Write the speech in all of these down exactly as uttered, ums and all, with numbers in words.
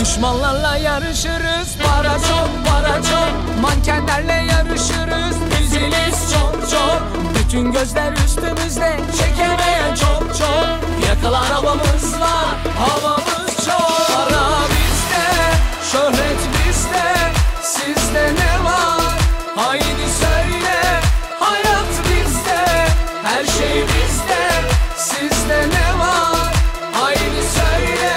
Düşmanlarla yarışırız, para çok para çok. Mankenlerle yarışırız, diziliz çok çok. Bütün gözler üstümüzde, çekemeyen çok çok. Yakalar havamız var, havamız çok. Para bizde, şöhret bizde, sizde ne var? Haydi söyle, hayat bizde, her şey bizde, sizde ne var? Haydi söyle.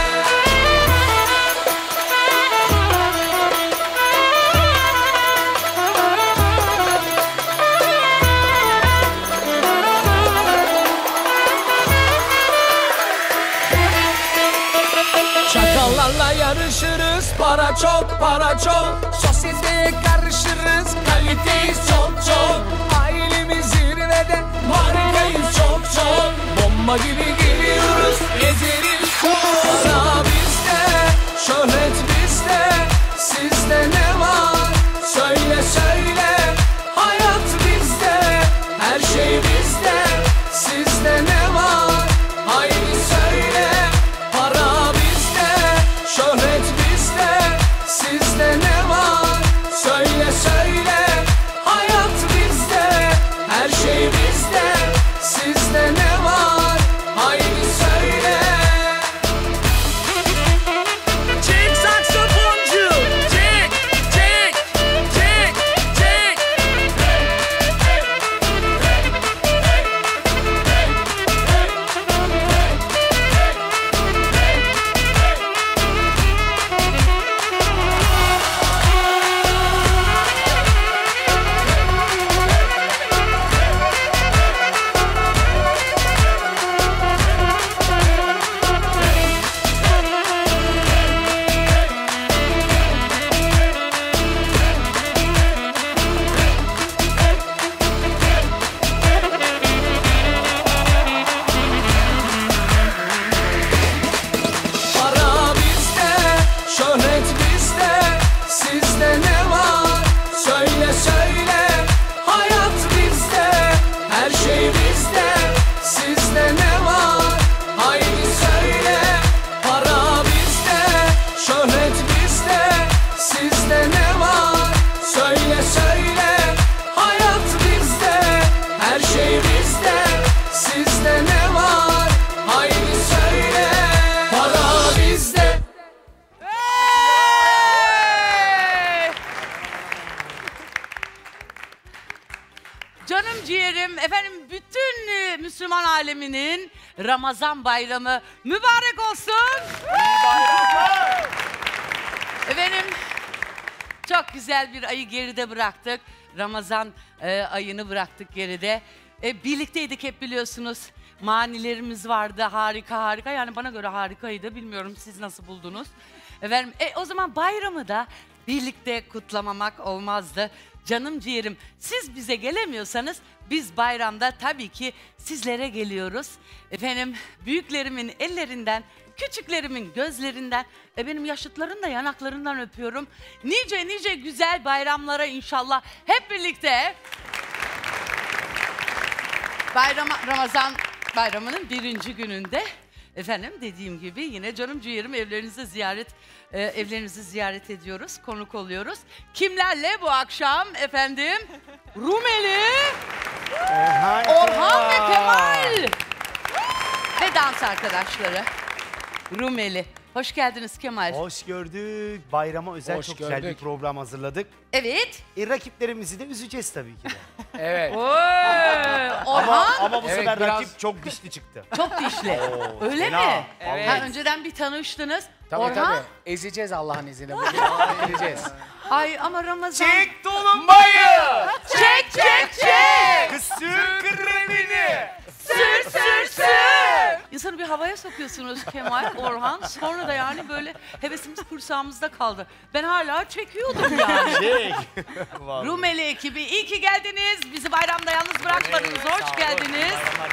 Çakallarla yarışırız, para çok para çok. Sosyeteye karışırız, kaliteyiz çok çok. Ailemiz zirvede, harikayız çok çok. Bomba gibi geliyoruz, ezeriz çok. Para bizde, şöhret bizde, sizde ne var? Söyle söyle, hayat bizde, her şey bizde, sizde ne var? Haydi söyle. Para bizde, şöhret bizde, sizde ne var? Söyle söyle, hayat bizde, her şey bizde, sizde ne var? Haydi söyle. Çek saksafoncu, çek, çek, çek, çek. Para bizde, şöhret bizde, sizde ne var? Söyle söyle, hayat bizde, her şey bizde, sizde ne var? Haydi söyle. Para bizde, şöhret bizde, sizde ne var? Söyle söyle, hayat bizde, her şey bizde, sizde ne var? Haydi söyle. Para bizde. Canım ciğerim, efendim bütün e, Müslüman aleminin Ramazan bayramı mübarek olsun. Efendim çok güzel bir ayı geride bıraktık. Ramazan e, ayını bıraktık geride. E, birlikteydik hep biliyorsunuz. Manilerimiz vardı, harika harika. Yani bana göre harikaydı. Bilmiyorum siz nasıl buldunuz. Efendim e, o zaman bayramı da birlikte kutlamamak olmazdı. Canım ciğerim, siz bize gelemiyorsanız biz bayramda tabii ki sizlere geliyoruz. Efendim büyüklerimin ellerinden, küçüklerimin gözlerinden, e benim yaşıtların da yanaklarından öpüyorum. Nice nice güzel bayramlara inşallah hep birlikte. Bayram, Ramazan bayramının birinci gününde efendim dediğim gibi yine canım ciğerim evlerinizi ziyaret e, evlerinizi ziyaret ediyoruz, konuk oluyoruz. Kimlerle bu akşam efendim? Rumeli, Orhan ve Kemal ve dans arkadaşları. Rumeli. Hoş geldiniz Kemal. Hoş gördük. Bayrama özel Hoş çok gördük. güzel bir program hazırladık. Evet. E, rakiplerimizi de üzeceğiz tabii ki de. Evet. Oy, ama, Orhan ama bu Evet, sefer biraz- rakip çok dişli çıktı. çok dişli. Oo, Öyle fena. mi? Evet. Ha, önceden bir tanıştınız. Tabii Orhan. tabii. Ezeceğiz Allah'ın izniyle. Bugün ezeceğiz. Ay ama Ramazan. Çek tulumbayı! Çek çek çek. Kısır kremini! Sür sür sür. İnsanı bir havaya sokuyorsunuz Kemal, Orhan. Sonra da yani böyle hevesimiz kursağımızda kaldı. Ben hala çekiyordum yani. Çek! Rumeli ekibi iyi ki geldiniz. Bizi bayramda yalnız bırakmadınız. Hoş geldiniz.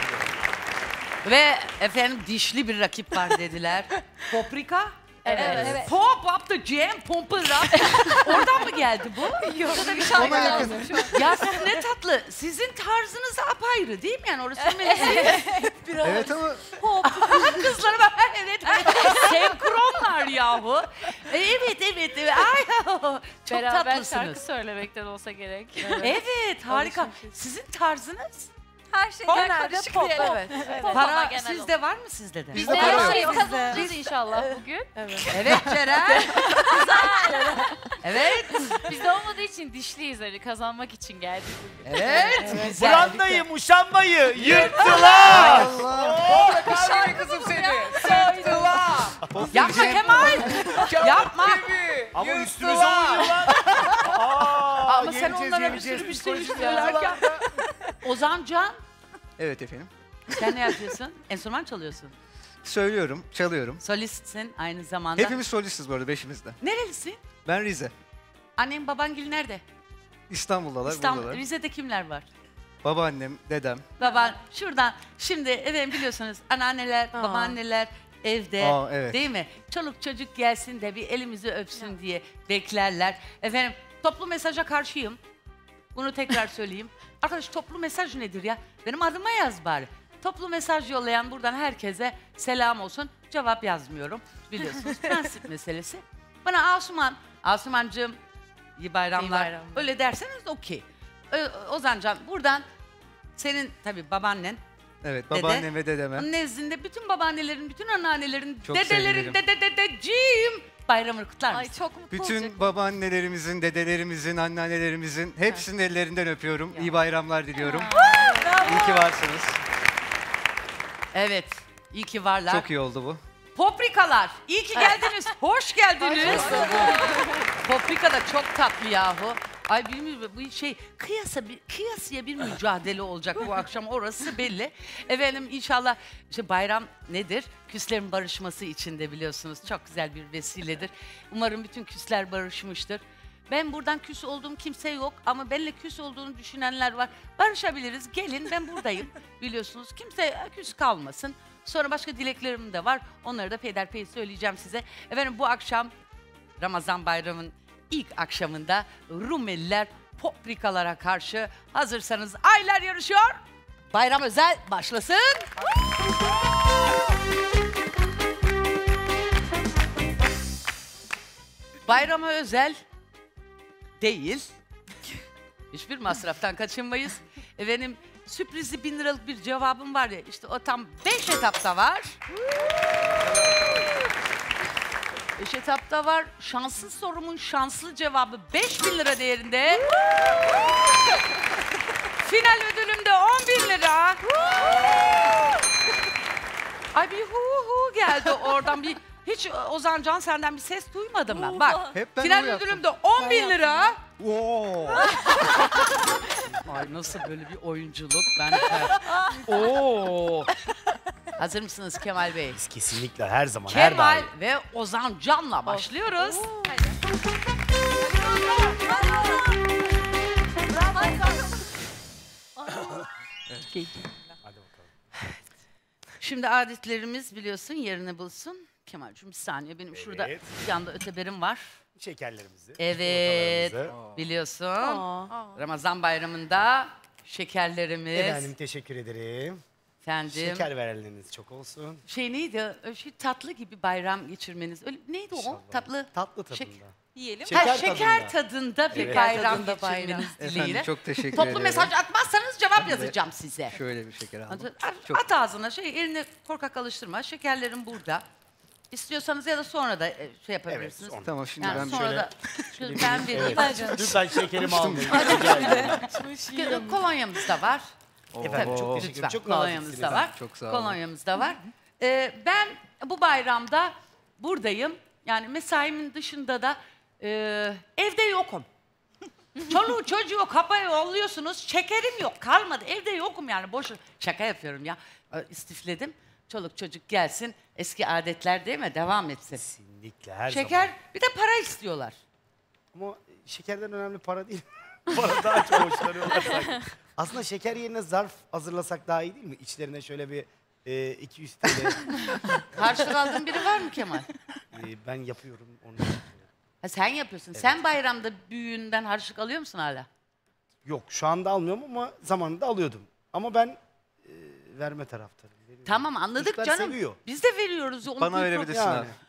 Ve efendim dişli bir rakip var dediler. Paprika. Evet, evet. Pop up the jam, pompera. Oradan mı geldi bu? Yok, da bir şarkı lazım şu an. Ya siz ne tatlı. Sizin tarzınız apayrı değil mi? Yani orası Rumeli. Biraz. Evet ama Pop. Kızlara bak. Evet, evet. Senkronlar ya. yahu. E, evet evet. evet. Ay, çok Beraber tatlısınız. şarkı söylemekten olsa gerek. Evet, harika. Alışmışız. Sizin tarzınız? Her şey Pop, genelde karışık pop. diyelim. Evet. Pop ama Para genel sizde olarak. var mı sizde de? Bizde Bizde her para şeyi yok. kazanacağız inşallah bugün. Evet Ceren. Evet. Bizde olmadığı için dişliyiz hani kazanmak için geldik bugün. Evet. Güzel. Brandayı, muşambayı yırttılar. Allah. Pişirme kızım seni. Sırtıla. Yapma Kemal. Yapma. Ama üstümüze oynuyorlar. Aa, Ama sen yeneceğiz, onlara bir yeneceğiz, sürü bir sürü psikolojik söylerken. Ozan Can, Evet efendim. sen ne yapıyorsun? Enstrüman çalıyorsun. Söylüyorum, çalıyorum. Solistsin aynı zamanda. Hepimiz solistiz bu arada, beşimiz de. Nerelisin? Ben Rize. Annen babangil nerede? İstanbul'dalar, İstanbul, buradalar. Rize'de kimler var? Babaannem, dedem. Baban şuradan. Şimdi evet biliyorsunuz anneanneler, babaanneler evde Aa, evet. değil mi? Çoluk çocuk gelsin de bir elimizi öpsün diye beklerler. Efendim toplu mesaja karşıyım. Bunu tekrar söyleyeyim. Arkadaş toplu mesaj nedir ya? Benim adıma yaz bari. Toplu mesaj yollayan buradan herkese selam olsun. Cevap yazmıyorum biliyorsunuz. Prensip meselesi. Bana Asuman, Asumancığım iyi bayramlar. İyi bayramlar. Öyle derseniz okey. Ö- Ozancan buradan senin tabii babaannen, Evet, Dede. babaannem ve dedeme. onun nezdinde bütün babaannelerin, bütün anneannelerin, Çok dedelerin, sevinirim. dede dedeciğim bayramını kutlar Ay mısın? çok mutlu olacak. Bütün babaannelerimizin, dedelerimizin, anneannelerimizin hepsinin ellerinden öpüyorum. İyi bayramlar diliyorum. İyi ki varsınız. Evet, iyi ki varlar. Çok iyi oldu bu. Poprikalar, iyi ki geldiniz, hoş geldiniz. Poprika da çok tatlı yahu. Ay bilmiyorum bu şey kıyasa bir kıyasıya bir mücadele olacak bu akşam orası belli. Efendim inşallah işte bayram nedir? Küslerin barışması için de biliyorsunuz çok güzel bir vesiledir. Umarım bütün küsler barışmıştır. Ben buradan küs olduğum kimse yok ama benimle küs olduğunu düşünenler var. Barışabiliriz, gelin ben buradayım biliyorsunuz. Kimse küs kalmasın. Sonra başka dileklerim de var. Onları da peyderpey söyleyeceğim size. Efendim bu akşam Ramazan bayramının ilk akşamında Rumeliler Poprikalara karşı hazırsanız Aylar yarışıyor. Bayram özel başlasın. Bayrama özel değil. Hiçbir masraftan kaçınmayız. Efendim sürprizi bin liralık bir cevabım var ya işte o tam beş etapta var. Beş etapta var. Şanssız sorumun şanslı cevabı beş bin lira değerinde. Final ödülüm de on bin lira. Ay bir hu hu geldi oradan bir hiç Ozan Can senden bir ses duymadım ben. Bak Hep ben final bu yaptım. ödülüm de on bin lira. Oo. Ay nasıl böyle bir oyunculuk ben de. Oo. Hazır mısınız Kemal Bey? Kesinlikle her zaman, her Kemal daim. ve Ozan Can'la başlıyoruz. Hadi bakalım. Şimdi adetlerimiz biliyorsun yerini bulsun. Kemal'cığım bir saniye benim şurada Evet. yanda öteberim var. Şekerlerimizi. Evet çikolatalarımızı. biliyorsun Ramazan bayramında şekerlerimiz. Efendim teşekkür ederim. Efendim. Şeker verenleriniz çok olsun. Şey neydi? Öyle Şey, tatlı gibi bayram geçirmeniz. Öyle, neydi o? İnşallah. Tatlı. Tatlı tadında. Şek- Yiyelim. Şeker ha, şeker tadında. tadında bir Evet. bayram Tadında bayram. geçirmeniz dileğiyle. Efendim çok teşekkür Toplu ederim. mesaj atmazsanız cevap yazacağım size. Şöyle bir şeker aldım. At, Çok- at ağzına şey elini korkak alıştırma. Şekerlerim burada. İstiyorsanız ya da sonra da e, şey yapabilirsiniz. sonra. Tamam şimdi Yani ben sonra şöyle- da şöyle ben vereyim. Lütfen şekerimi almayın. Rica ederim. Çünkü Kolonyamız da var. Efendim çok Oo. teşekkür Lütfen. ederim. Çok Kolonyamız naziksiniz. da var. Çok sağ olun. Kolonyamız da var. Ee, ben bu bayramda buradayım. Yani mesaimin dışında da e, evde yokum. Çoluğu çocuğu kapaya yolluyorsunuz. Şekerim yok. Kalmadı. Evde yokum yani. Boşu. Şaka yapıyorum ya. Ee, İstifledim. Çoluk çocuk gelsin. Eski adetler değil mi? Devam etsin. Kesinlikle her Şeker zaman. bir de para istiyorlar. Ama şekerden önemli para değil. Para daha çok hoşlanıyorlar sanki. Aslında şeker yerine zarf hazırlasak daha iyi değil mi? İçlerine şöyle bir e, iki yüz T L. Karşılık aldığın biri var mı Kemal? e, ben yapıyorum onu. yapıyorum. Ha, sen yapıyorsun. Sen bayramda büyüğünden harçlık alıyor musun hala? Yok şu anda almıyorum ama zamanında alıyordum. Ama ben e, verme taraftarıyım. Veriyorum. Tamam anladık Çocuklar canım. seviyor. Biz de veriyoruz. Onu Bana bir- verebilirsin Yani. abi.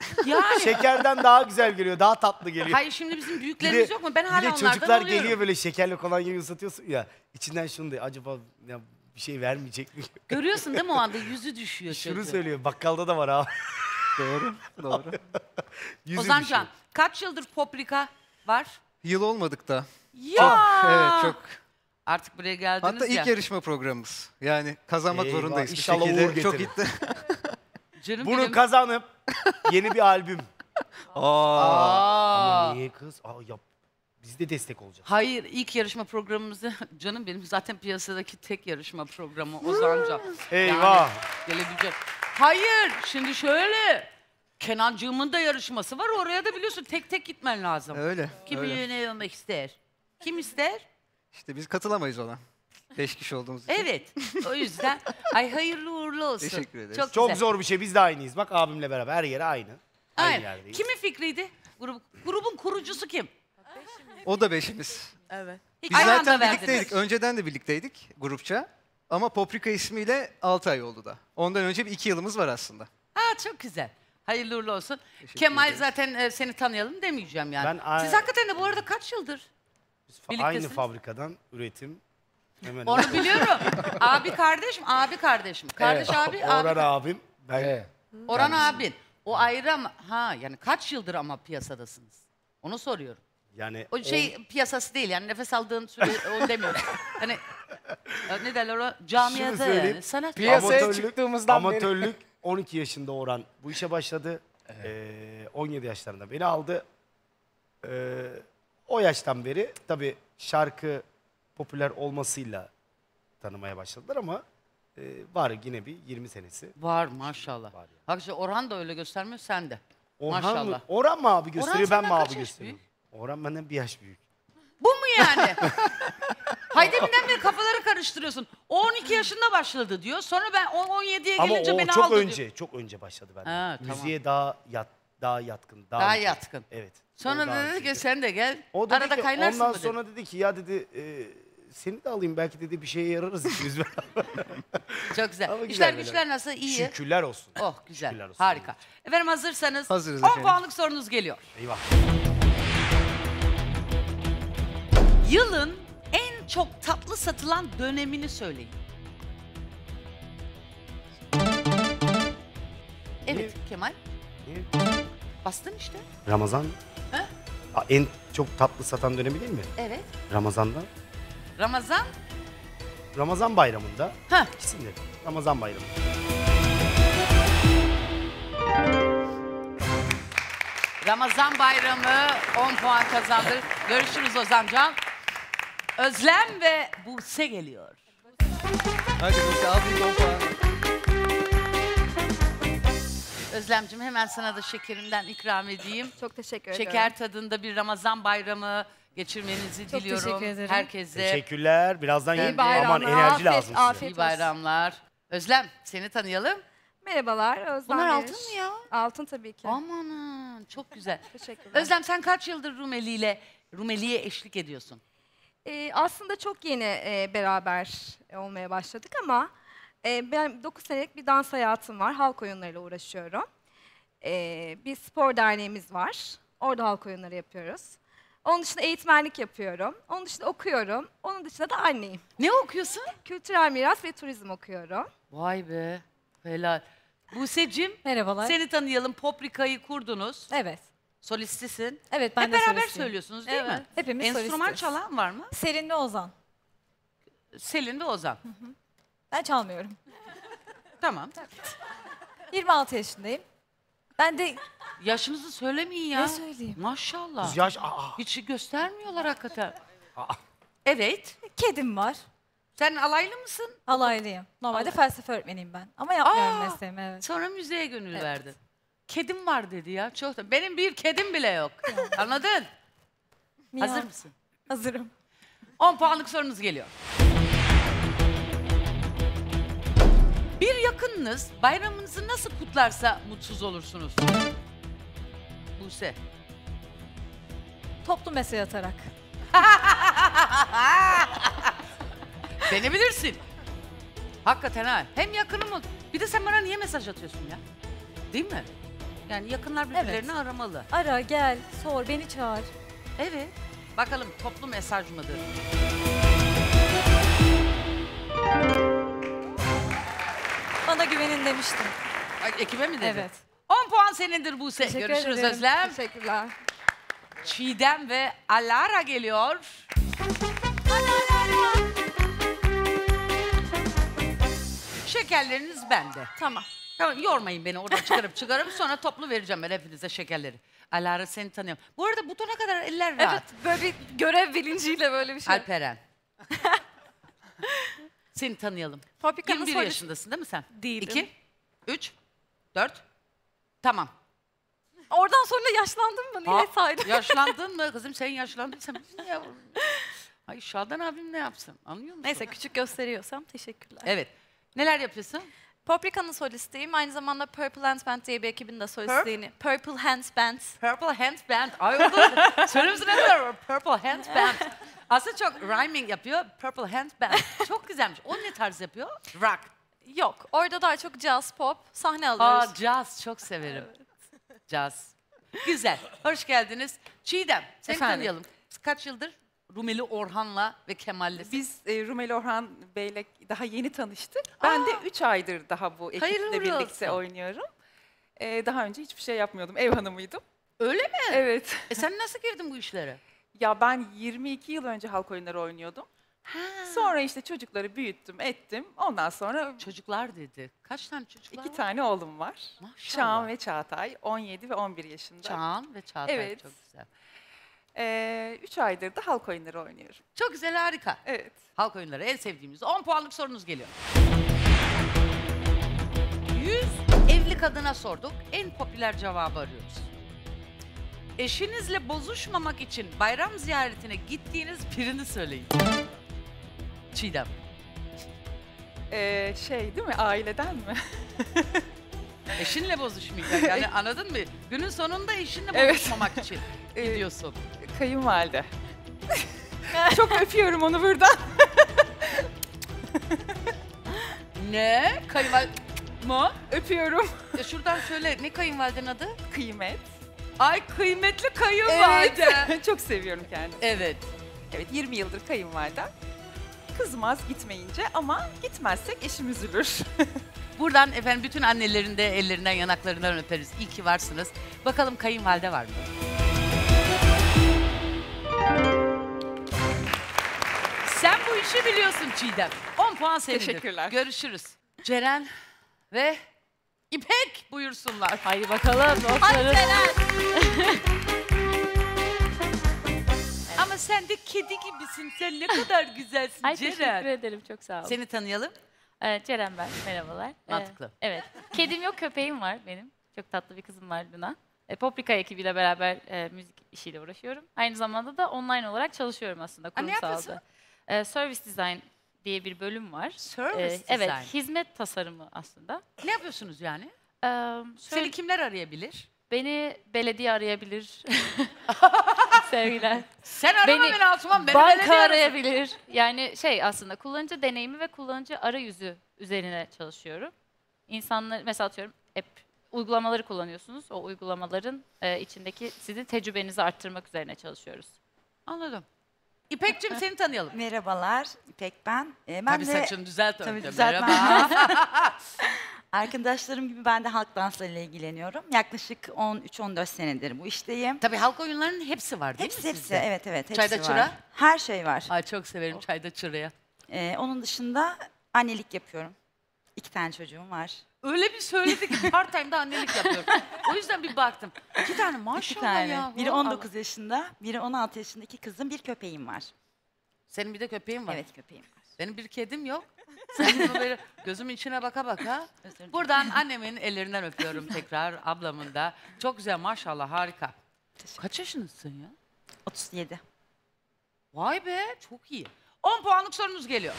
Yani. Şekerden daha güzel geliyor, daha tatlı geliyor. Hayır şimdi bizim Bir büyüklerimiz de- yok mu? Ben bir hala de onlardan çocuklar alıyorum. geliyor böyle şekerli kolonyayı ıslatıyorsun ya. İçinden şunu diyor, acaba ya bir şey vermeyecek mi? Görüyorsun değil mi o anda yüzü düşüyor Şunu çocuğun. söylüyor, bakkalda da var ha. Doğru, doğru. Yüzü Ozancan düşüyor. kaç yıldır Poprika var? Yıl olmadık da. Ya. Evet, çok. Artık buraya geldiniz Hatta ya. ilk yarışma programımız. Yani kazanmak Eyvah, zorundayız bir inşallah şekilde. uğur Çok getirir. gitti. Canım Bunu benim. kazanıp yeni bir albüm. Aa, Aa. Ama niye kız? Aa, yap. Biz de destek olacağız. Hayır ilk yarışma programımızı canım benim zaten piyasadaki tek yarışma programı Ozancan. Eyvah. Yani gelebilecek. Hayır şimdi şöyle Kenancığımın da yarışması var oraya da biliyorsun tek tek gitmen lazım. öyle. Kim öyle. milyoner olmak ister? Kim ister? İşte biz katılamayız ona. Beş kişi olduğumuz için. Evet. O yüzden ay hayırlı uğurlu olsun. Teşekkür ederiz. Çok, Çok güzel. zor bir şey. Biz de aynıyız. Bak abimle beraber her yere aynı. Aynı Aynen. yerdeyiz. Kimin fikriydi? Grup, grubun kurucusu kim? O da beşimiz. Evet. Biz Aynı anda zaten verdiniz. birlikteydik. Önceden de birlikteydik grupça. Ama Poprika ismiyle altı ay oldu da. Ondan önce bir iki yılımız var aslında. Aa çok güzel. Hayırlı uğurlu olsun. Teşekkür Kemal ederiz. zaten e, seni tanıyalım demeyeceğim yani. Ben- Siz hakikaten de bu arada kaç yıldır? Biz fa- Birliktesiniz. aynı fabrikadan üretim. Hemen Onu biliyorum. abi kardeşim, abi kardeşim. Kardeş abi, abi. Orhan abim. Ben Evet. Orhan abin. O ayrı ama ha yani kaç yıldır ama piyasadasınız? Onu soruyorum. yani O şey piyasası değil yani nefes aldığın süre onu demiyorum. Hani e, ne derler o Şunu camiada söyleyeyim. yani sanat. Piyasaya çıktığımızdan beri. amatörlük on iki yaşında Orhan bu işe başladı. Ee, on yedi yaşlarında beni aldı. Ee, o yaştan beri tabii şarkı popüler olmasıyla tanımaya başladılar ama e, var yine bir yirmi senesi. Var maşallah. Var ya. Hakikaten Orhan da öyle göstermiyor sen de. Orhan mı? Maşallah. Orhan mı abi gösteriyor ben senden mi kaç abi yaş gösteriyorum? Orhan benden bir yaş büyük. Bu mu yani? Haydi deminden beri kafaları karıştırıyorsun. O on iki yaşında başladı diyor. Sonra ben on- on yediye Ama gelince o beni çok aldı önce, diyor. çok önce başladı bende. Ha, tamam. Müziğe daha yat, daha yatkın, daha, Daha önce. yatkın. Evet. Sonra O daha da dedi önceydi. ki sen de gel. O dedi Arada ki, kaynarsın ondan mı dedi. sonra dedi ki ya dedi e, seni de alayım belki dedi bir şeye yararız ikimiz beraber. Çok güzel. Ama güzel İşler böyle. güçler nasıl? İyi. Şükürler olsun. Oh güzel. Şükürler olsun. Harika. Efendim hazırsanız Hazırız on efendim. puanlık sorunuz geliyor. Eyvah. Yılın en çok tatlı satılan dönemini söyleyin. Evet Kemal. Ne? Bastın işte. Ramazan. Ha? Aa, en çok tatlı satan dönemi değil mi? Evet. Ramazan'da. Ramazan. Ramazan bayramında. Ha. İkisinde. Ramazan bayramı. Ramazan bayramı on puan kazandı. Görüşürüz Ozancan. Özlem ve Buse geliyor. Hadi Buse al bir on puan. Özlemcim hemen sana da şekerimden ikram edeyim. Çok teşekkür ederim. Şeker tadında bir Ramazan bayramı geçirmenizi Çok diliyorum. teşekkür ederim. Herkese Teşekkürler. Birazdan İyi yiyin. bayramlar, Aman enerji afiyet- lazım size. afiyet- iyi bayramlar. Özlem seni tanıyalım. Merhabalar Özlem Bunlar Meriç. altın mı ya? Altın tabii ki. Amanın çok güzel. Teşekkürler. Özlem sen kaç yıldır Rumeli ile Rumeli'ye eşlik ediyorsun? Ee, aslında çok yeni e, beraber olmaya başladık ama e, ben dokuz senelik bir dans hayatım var. Halk oyunlarıyla uğraşıyorum. Ee, bir spor derneğimiz var. Orada halk oyunları yapıyoruz. Onun dışında eğitmenlik yapıyorum. Onun dışında okuyorum. Onun dışında da anneyim. Ne okuyorsun? Kültürel miras ve turizm okuyorum. Vay be. Helal. Buse'cim Merhabalar. seni tanıyalım. Poprika'yı kurdunuz. Evet. Solistisin. Evet ben Hep de beraber solistiyim. söylüyorsunuz değil Evet, mi? hepimiz Enstrüman solistiz. çalan var mı? Selin'le Ozan. Selin ve Ozan. Ben çalmıyorum. Tamam. yirmi altı yaşındayım. Ben de Yaşınızı söylemeyin ya. Ne söyleyeyim? Maşallah. Kız yaş aa. Hiç göstermiyorlar hakikaten. Evet. kedim var. Sen alaylı mısın? Alaylıyım. Normalde Alay. felsefe öğretmeniyim ben. Ama yapmıyorum Aa! mesleğimi evet. Sonra müziğe gönül Evet. verdin. Kedim var dedi ya. Çok da. Benim bir kedim bile yok. Anladın? Miyav. Hazır mısın? Hazırım. on puanlık sorunuz geliyor. Bir yakınınız bayramınızı nasıl kutlarsa mutsuz olursunuz. Buse. Toplu mesaj atarak. Denebilirsin. Hakikaten ha. Hem yakınım ol. Bir de sen bana niye mesaj atıyorsun ya? Değil mi? Yani yakınlar birbirlerini aramalı. Ara, gel, sor, beni çağır. Evet. Bakalım toplu mesaj mıdır? Bana güvenin demiştim. Ay, ekibe mi dedi? Evet. on puan senindir Buse. Teşekkür Görüşürüz ederim. Özlem. Teşekkürler. Çiğdem ve Alara geliyor. Şekerleriniz bende. Tamam. Tamam, yormayın beni, oradan çıkarıp çıkarıp sonra toplu vereceğim ben hepinize şekerleri. Alara seni tanıyorum. Bu arada butona kadar eller rahat. Evet, böyle bir görev bilinciyle böyle bir şey. Alperen. Seni tanıyalım. Fabrikanın yirmi bir solist- yaşındasın değil mi sen? Değilim. İki, üç, dört. Tamam. Oradan sonra yaşlandın mı? Niye Ha, saydın? yaşlandın mı kızım? Sen yaşlandın sen ne yavrum? Ay Şadan abim ne yapsın? Anlıyor musun? Neyse, küçük gösteriyorsam teşekkürler. Evet. Neler yapıyorsun? Paprika'nın solistiyim. Aynı zamanda Purple Hands Band diye bir ekibin de solistliğini. Purple Hands Band. Purple Hands Band. Ay o da söyler misin ne kadar var? Purple Hands Band. Aslında çok rhyming yapıyor. Purple Hands Band. Çok güzelmiş. O ne tarz yapıyor? Rock. Yok, orada daha çok jazz pop sahne alıyoruz. Aa, jazz çok severim. Jazz. Güzel. Hoş geldiniz. Çiğdem, seni Efendim? tanıyalım. Kaç yıldır Rumeli Orhan'la ve Kemal'le? Biz e, Rumeli Orhan Bey'le daha yeni tanıştık. Ben de üç aydır daha bu ekiple Hayırlı birlikte olsun. oynuyorum. E, daha önce hiçbir şey yapmıyordum. Ev hanımıydım. Öyle mi? Evet. E sen nasıl girdin bu işlere? Ya ben yirmi iki yıl önce halk oyunları oynuyordum. Sonra işte çocukları büyüttüm, ettim. Ondan sonra Çocuklar dedi. Kaç tane çocuklar iki var? tane oğlum var. Maşallah. Çağan ve Çağatay. on yedi ve on bir yaşında. Çağan ve Çağatay. Evet. Çok güzel. E, üç aydır da halk oyunları oynuyorum. Çok güzel, harika. Evet. Halk oyunları en sevdiğimiz. on puanlık sorunuz geliyor. yüz evli kadına sorduk. En popüler cevabı arıyoruz. Eşinizle bozuşmamak için bayram ziyaretine gittiğiniz birini söyleyin. Çiğdem. E, şey değil mi? Aileden mi? Eşinle bozuşmayacak yani, anladın mı? Günün sonunda eşinle Evet. bozuşmamak için Ee, gidiyorsun. Kayınvalide. Çok öpüyorum onu buradan. Ne? Kayınvalide mı? Öpüyorum. E şuradan söyle, ne kayınvalidenin adı? Kıymet. Ay kıymetli kayınvalide. Evet. Çok seviyorum kendimi. Evet. Evet, yirmi yıldır kayınvalidem. Kızmaz gitmeyince ama gitmezsek eşim üzülür. Buradan efendim bütün annelerin de ellerinden yanaklarından öperiz. İyi ki varsınız. Bakalım kayınvalide var mı? Sen bu işi biliyorsun Çiğdem. on puan senindir. Teşekkürler. Görüşürüz. Ceren ve İpek buyursunlar. Haydi bakalım. Hadi Ceren. Ama sen de kedi gibisin. Sen ne kadar güzelsin Ay Ceren. teşekkür ederim, çok sağ olun. Seni tanıyalım. Ee, Ceren ben, merhabalar. Ee, Mantıklı. evet, kedim yok, köpeğim var benim. Çok tatlı bir kızım var Luna. E, Paprika ekibiyle beraber e, müzik işiyle uğraşıyorum. Aynı zamanda da online olarak çalışıyorum aslında ne yapıyorsun? kurumsalda. E, Service Design diye bir bölüm var. Service Ee, Evet, design. hizmet tasarımı aslında. Ne yapıyorsunuz yani? Ee, Seni şöyle- kimler arayabilir? Beni belediye arayabilir. Sevgiler. Sen arama beni Asuman, beni banka belediye arasın. arayabilir. Yani şey aslında kullanıcı deneyimi ve kullanıcı arayüzü üzerine çalışıyorum. İnsanlar mesela atıyorum app uygulamaları kullanıyorsunuz. O uygulamaların e, içindeki sizin tecrübenizi arttırmak üzerine çalışıyoruz. Anladım. İpek'cim seni tanıyalım. Merhabalar, İpek ben. Ee, ben Tabii de, saçını düzelt Tabii önce. düzeltmem Merhaba. lazım. Arkadaşlarım gibi ben de halk danslarıyla ilgileniyorum. Yaklaşık on üç on dört senedir bu işteyim. Tabii halk oyunlarının hepsi var değil Hepsi mi hepsi, sizde? evet evet hepsi Çayda var. çıra? Her şey var. Ay çok severim çayda çıraya. Ee, onun dışında annelik yapıyorum. İki tane çocuğum var. Öyle bir söyledi ki part time'da annelik yapıyorum. O yüzden bir baktım. İki tane maşallah İki tane. ya. Biri on dokuz yaşında, biri on altı yaşında iki kızım, bir köpeğim var. Senin bir de köpeğin var. Evet köpeğim var. Benim bir kedim yok. Sen bunu böyle gözümün içine baka baka. Özür dilerim. Buradan annemin ellerinden öpüyorum tekrar, ablamın da. Çok güzel maşallah, harika. Kaç yaşındasın ya? otuz yedi. Vay be, çok iyi. on puanlık sorunuz geliyor.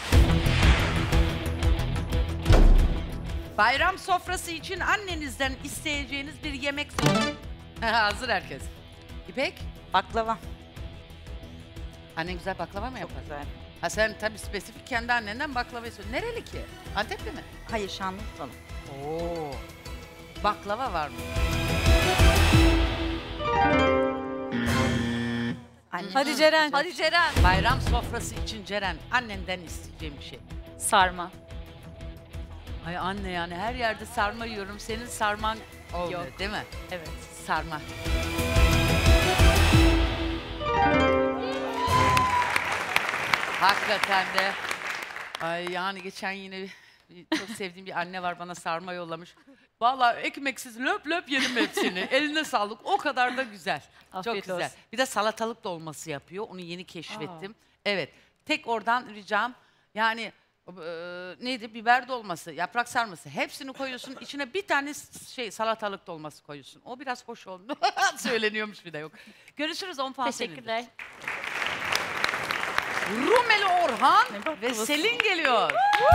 Bayram sofrası için annenizden isteyeceğiniz bir yemek söyleyin. Hazır herkes. İpek, Baklava. annen güzel baklava mı Çok yapar? güzel. Ha sen tabii spesifik kendi annenden baklava istiyorsun. Nereli ki? Antepli mi? Hayır Şanlıurfalı. Oo. Baklava var mı? Hadi Ceren. Hadi Ceren. Bayram sofrası için Ceren, annenden isteyeceğim bir şey. Sarma. Ay anne yani her yerde sarma yiyorum. Senin sarman olmuyor değil mi? Evet. Sarma. Hakikaten de. Ay yani geçen yine bir- bir- çok sevdiğim bir anne var bana sarma yollamış. Vallahi ekmeksiz löp löp yedim hepsini. Eline sağlık. O kadar da güzel. Afiyet çok güzel. olsun. Bir de salatalık dolması yapıyor. Onu yeni keşfettim. Evet. Tek oradan ricam yani e, neydi? Biber dolması, yaprak sarması. Hepsini koyuyorsun. İçine bir tane s- şey salatalık dolması koyuyorsun. O biraz hoş oldu. Söyleniyormuş bir de yok. Görüşürüz on puan senindir. Teşekkürler. Rumeli Orhan ve Selin geliyor.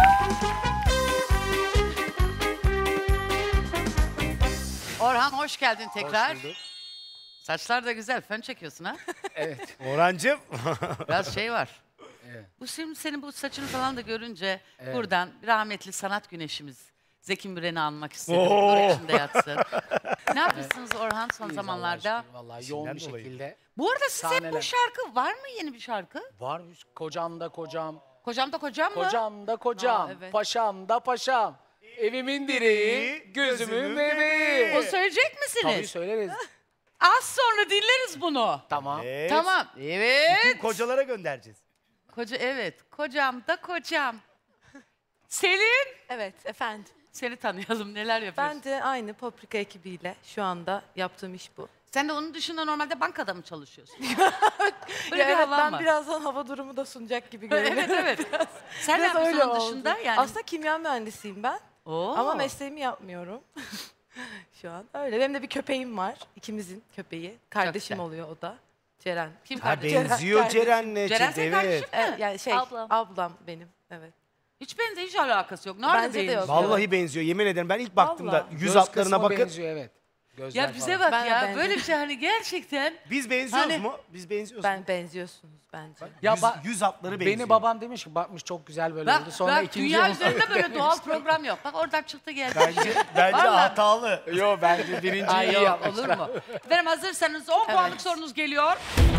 Orhan hoş geldin tekrar. Hoş bulduk. Saçlar da güzel. Fön çekiyorsun ha? Evet. Orhancığım. Biraz şey var. Evet. Bu şimdi senin bu saçını falan da görünce Evet. buradan rahmetli sanat güneşimiz Zeki Müren'i almak istedim. Oo. Nur içinde yatsın. Ne yapıyorsunuz Orhan son İyiyiz zamanlarda? Allah'a şükür, Vallahi yoğun İşinden bir dolayı. şekilde. Bu arada siz hep bu Sahneler. şarkı var mı yeni bir şarkı? Var kocam da kocam, Kocam da kocam mı? kocam da kocam, Aa, evet. paşam da paşam. Evimin direği, gözümün bebeği. O söyleyecek misiniz? Tabii söyleriz. Az sonra dinleriz bunu. Tamam. Evet. Tamam. Evet. Bütün kocalara göndereceğiz. Koca evet. Kocam da kocam. Selin. Evet efendim. Seni tanıyalım. Neler yapıyorsun? Ben de aynı Paprika ekibiyle şu anda yaptığım iş bu. Sen de onun dışında normalde bankada mı çalışıyorsun? Böyle Ya bir evet, havan ben var. birazdan hava durumu da sunacak gibi Evet, görünüyorum. evet. Sen ne Biraz yapıyorsun öyle onun oldu. dışında? Yani... Aslında kimya mühendisiyim ben. Oo. Ama mesleğimi yapmıyorum. Şu an öyle. Benim de bir köpeğim var. İkimizin köpeği. Kardeşim güzel. oluyor o da. Ceren. Kim Ha, kardeşin? benziyor kardeşim. Ceren'le. Ceren senin evet. kardeşin mi? Evet, yani şey Ablam. ablam benim. Evet. Hiç benziyor, hiç alakası yok. Nerede Bence de benziyor? yok. Vallahi benziyor. Yemin ederim ben ilk baktığımda Vallahi. yüz Göz hatlarına kısmı bakıp benziyor evet. Gözler Ya bize falan. bak Ben de ya benziyorum. böyle bir şey hani gerçekten. biz benziyoruz Hani- mu? Biz benziyoruz. Ben benziyorsunuz bence. Ya yüz, ba- yüz hatları benziyor. Beni babam demiş ki bakmış çok güzel böyle Bak, oldu. Sonra bak ikinci dünya oldu. üzerinde böyle doğal program yok. Bak oradan çıktı geldi. Bence, bence Vallahi. hatalı. Yo bence birinci Ay iyi yok, yapmışlar. olur mu? Efendim hazırsanız on puanlık sorunuz geliyor.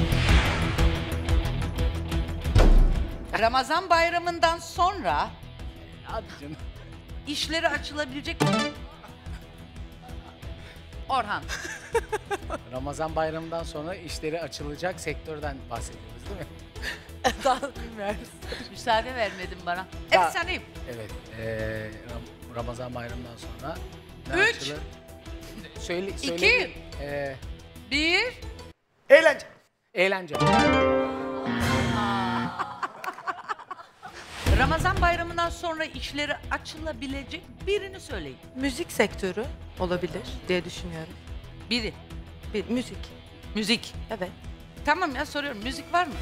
Ramazan bayramından sonra Hadi canım. işleri açılabilecek... Orhan. Ramazan bayramından sonra işleri açılacak sektörden bahsediyoruz değil mi? Daha bilmiyoruz. Müsaade vermedin bana. Ya- Evet seneyim. Evet. eee, Ram- Ramazan bayramından sonra ne Üç. açılır? Söyle, İki. söyle. Eee Bir. Eğlence. eğlence. Ramazan bayramından sonra işleri açılabilecek birini söyleyin. Müzik sektörü olabilir diye düşünüyorum. Biri. Bir müzik. Müzik. Evet. Tamam ya soruyorum. Müzik var mı?